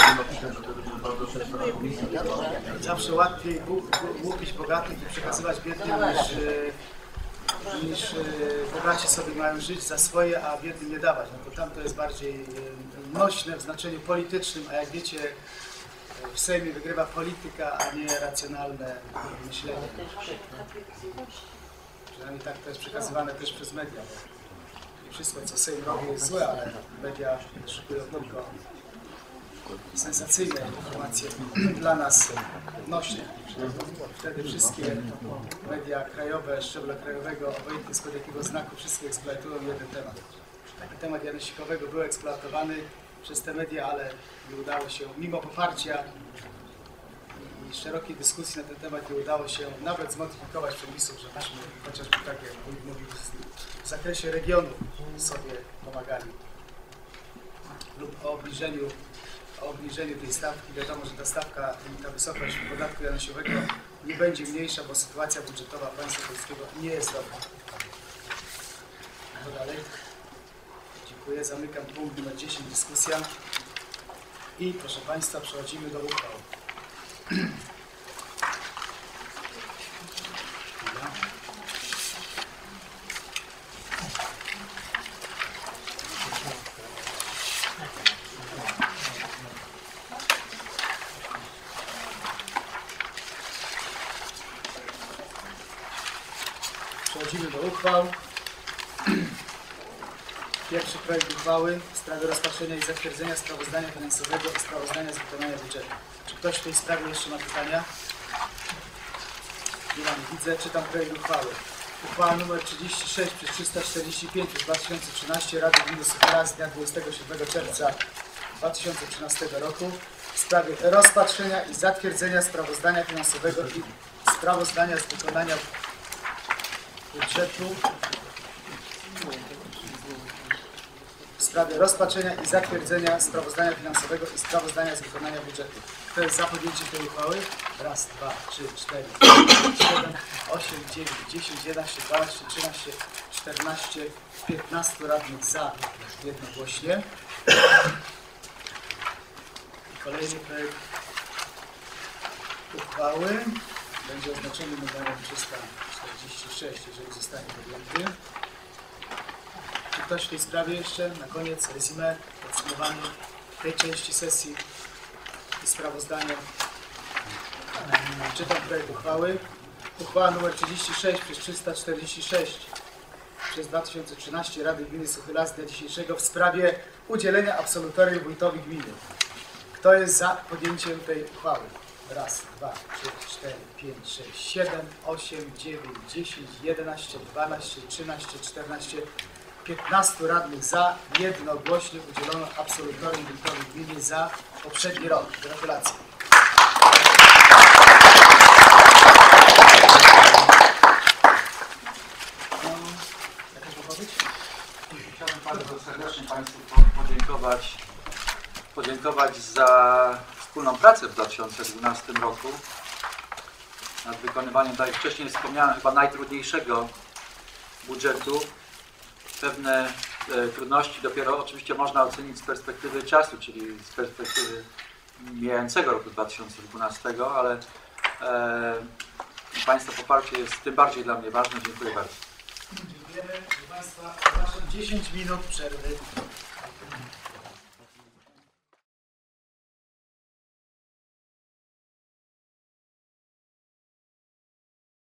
Zawsze łatwiej łupić bogatych i przekazywać biednym, niż, niż bogaci sobie mają żyć za swoje, a biednym nie dawać. No to tam to jest bardziej nośne w znaczeniu politycznym, a jak wiecie, w Sejmie wygrywa polityka, a nie racjonalne myślenie. Przynajmniej tak to jest przekazywane też przez media. Nie wszystko, co Sejm robi, jest złe, ale media szykują tylko sensacyjne informacje dla nas nośne. Wtedy wszystkie media krajowe, szczebla krajowego, obojętnie spod jakiego znaku, wszystkie eksploatują jeden temat. Taki temat janosikowego był eksploatowany przez te media, ale nie udało się, mimo poparcia i szerokiej dyskusji na ten temat, nie udało się nawet zmodyfikować przepisów, żebyśmy chociażby tak jak mówił, w zakresie regionu sobie pomagali lub o obniżeniu, o obniżeniu tej stawki. Wiadomo, że ta stawka i ta wysokość podatku janosiowego nie będzie mniejsza, bo sytuacja budżetowa państwa polskiego nie jest dobra. No dalej. Dziękuję. Zamykam punkt numer dziesięć, dyskusja. I proszę Państwa, przechodzimy do uchwał. Przechodzimy do uchwał. Pierwszy projekt uchwały w sprawie rozpatrzenia i zatwierdzenia sprawozdania finansowego i sprawozdania z wykonania budżetu. Czy ktoś w tej sprawie jeszcze ma pytania? Nie mam, widzę. Czytam projekt uchwały. Uchwała nr trzydzieści sześć przez trzysta czterdzieści pięć przez dwa tysiące trzynaście Rady Gminy Suchara z dnia dwudziestego siódmego czerwca dwa tysiące trzynastego roku w sprawie rozpatrzenia i zatwierdzenia sprawozdania finansowego i sprawozdania z wykonania budżetu w sprawie rozpatrzenia i zatwierdzenia sprawozdania finansowego i sprawozdania z wykonania budżetu. Kto jest za podjęciem tej uchwały? Raz, dwa, trzy, cztery, pięć, siedem, osiem, dziewięć, dziesięć, jedenaście, dwanaście, trzynaście, czternaście, piętnaście radnych za jednogłośnie. I kolejny projekt uchwały będzie oznaczony numerem trzysta czterdzieści sześć, jeżeli zostanie podjęty. Czy ktoś w tej sprawie jeszcze na koniec resume, podsumowanie tej części sesji i sprawozdania? Czytam projekt uchwały. Uchwała nr trzydzieści sześć przez trzysta czterdzieści sześć przez dwa tysiące trzynaście Rady Gminy Suchyla z dnia dzisiejszego w sprawie udzielenia absolutorium wójtowi gminy. Kto jest za podjęciem tej uchwały? Raz, dwa, trzy, cztery, pięć, sześć, siedem, osiem, dziewięć, dziesięć, jedenaście, dwanaście, trzynaście, czternaście, piętnaście radnych za. Jednogłośnie udzielono absolutorium wójtowi gminy za poprzedni rok. Gratulacje. Jakaś wypowiedź? Chciałbym bardzo serdecznie Państwu podziękować, podziękować za wspólną pracę w dwa tysiące dwunastym roku nad wykonywaniem, tak jak wcześniej wspomniałem, chyba najtrudniejszego budżetu. Pewne e, trudności dopiero oczywiście można ocenić z perspektywy czasu, czyli z perspektywy mijającego roku dwa tysiące dwunastego, ale e, Państwa poparcie jest tym bardziej dla mnie ważne. Dziękuję bardzo. Dziękujemy. Proszę Państwa, przepraszam, dziesięć minut przerwy.